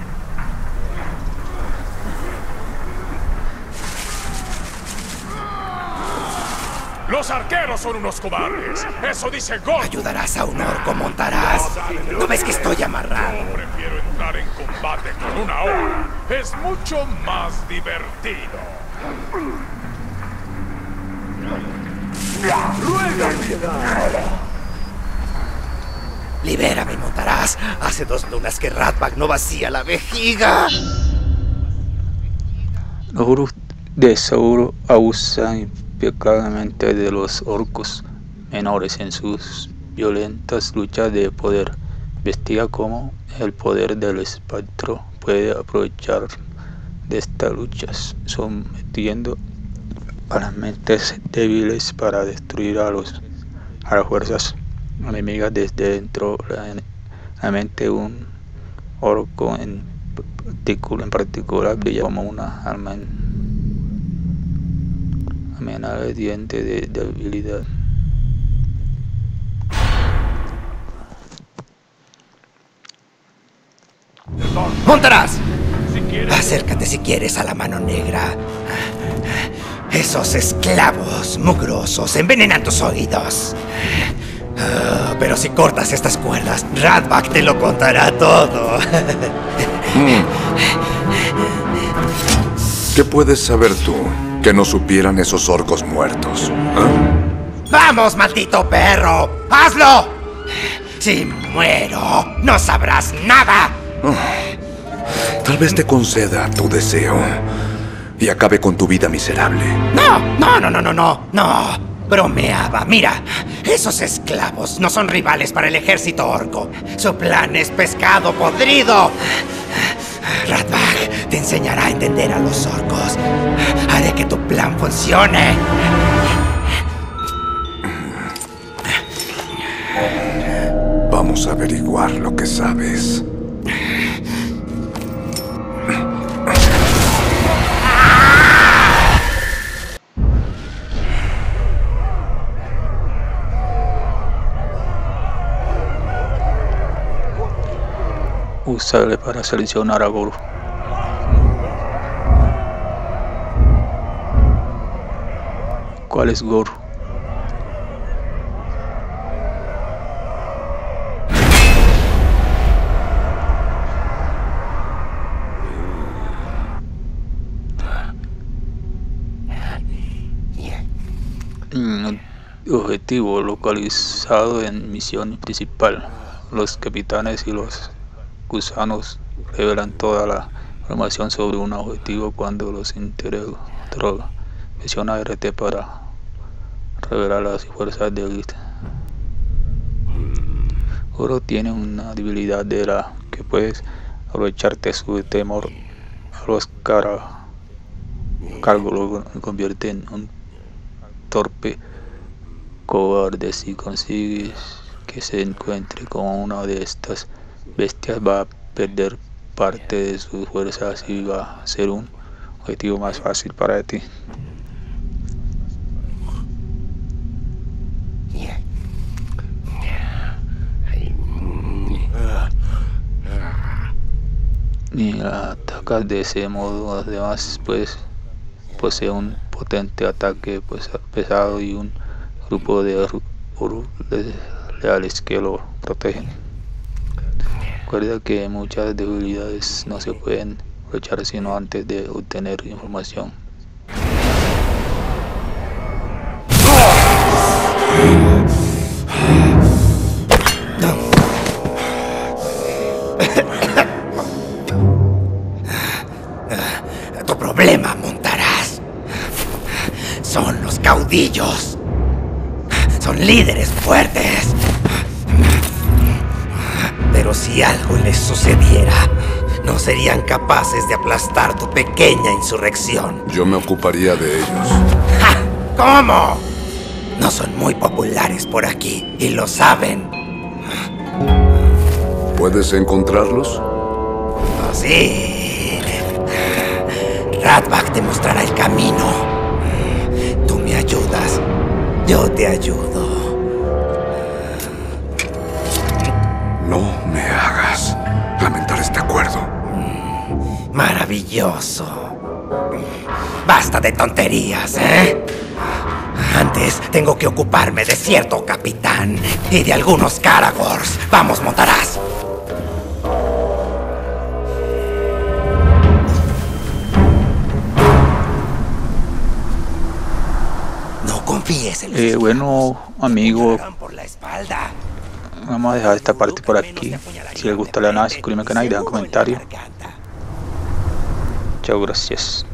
Los arqueros son unos cobardes. Eso dice Gord. ¿Ayudarás a un orco, Montaraz? ¿No ves que estoy amarrado? Yo prefiero entrar en combate con una hora. Es mucho más divertido. ¡Ruega piedad! Libérame, Montaraz. Hace dos lunas que Ratbag no vacía la vejiga. Los Uruk de Sauro abusan impecablemente de los orcos menores en sus violentas luchas de poder. Vestida como el poder del espectro puede aprovechar de estas luchas, sometiendo a las mentes débiles para destruir a, los, a las fuerzas enemigas desde dentro la, la mente. Un orco en particular, en particular brilla como una alma amenazante de debilidad. ¡Montarás! Acércate si quieres a la mano negra. Esos esclavos mugrosos envenenan tus oídos. Uh, pero si cortas estas cuerdas, Radbak te lo contará todo. mm. ¿Qué puedes saber tú que no supieran esos orcos muertos? ¿Eh? ¡Vamos, maldito perro! ¡Hazlo! Si muero, no sabrás nada. Oh. Tal vez te conceda tu deseo y acabe con tu vida miserable. No, no, no, no, no, no, no. Bromeaba. Mira, esos esclavos no son rivales para el ejército orco. Su plan es pescado podrido. Radbak te enseñará a entender a los orcos. Haré que tu plan funcione. Vamos a averiguar lo que sabes. Usarle para seleccionar a Goru. ¿Cuál es Goru? Objetivo localizado en misión principal. Los capitanes y los gusanos revelan toda la información sobre un objetivo cuando los interroga. Presiona R T para revelar las fuerzas de élite. Oro tiene una debilidad de la que puedes aprovecharte su temor a los cara cargo, lo convierte en un torpe cobarde. Si consigues que se encuentre con una de estas bestias, va a perder parte de sus fuerzas y va a ser un objetivo más fácil para ti. Y atacas de ese modo. Además, pues posee un potente ataque pues, pesado y un grupo de Uru leales que lo protegen. Recuerda que muchas debilidades no se pueden aprovechar sino antes de obtener información. Tu problema, Montarás, son los caudillos. Son líderes fuertes. Pero si algo les sucediera, no serían capaces de aplastar tu pequeña insurrección. Yo me ocuparía de ellos. ¡Ja! ¿Cómo? No son muy populares por aquí y lo saben. ¿Puedes encontrarlos? Oh, sí. Radbak te mostrará el camino. Tú me ayudas, yo te ayudo. No me hagas lamentar este acuerdo. Maravilloso. Basta de tonterías, ¿eh? Antes tengo que ocuparme de cierto capitán y de algunos Karagors. Vamos, Montarás. No confíes en los eh, bueno, amigo, vamos a dejar esta parte por aquí. Si les gusta el análisis, suscríbete al canal y dejan comentarios. Chao, gracias.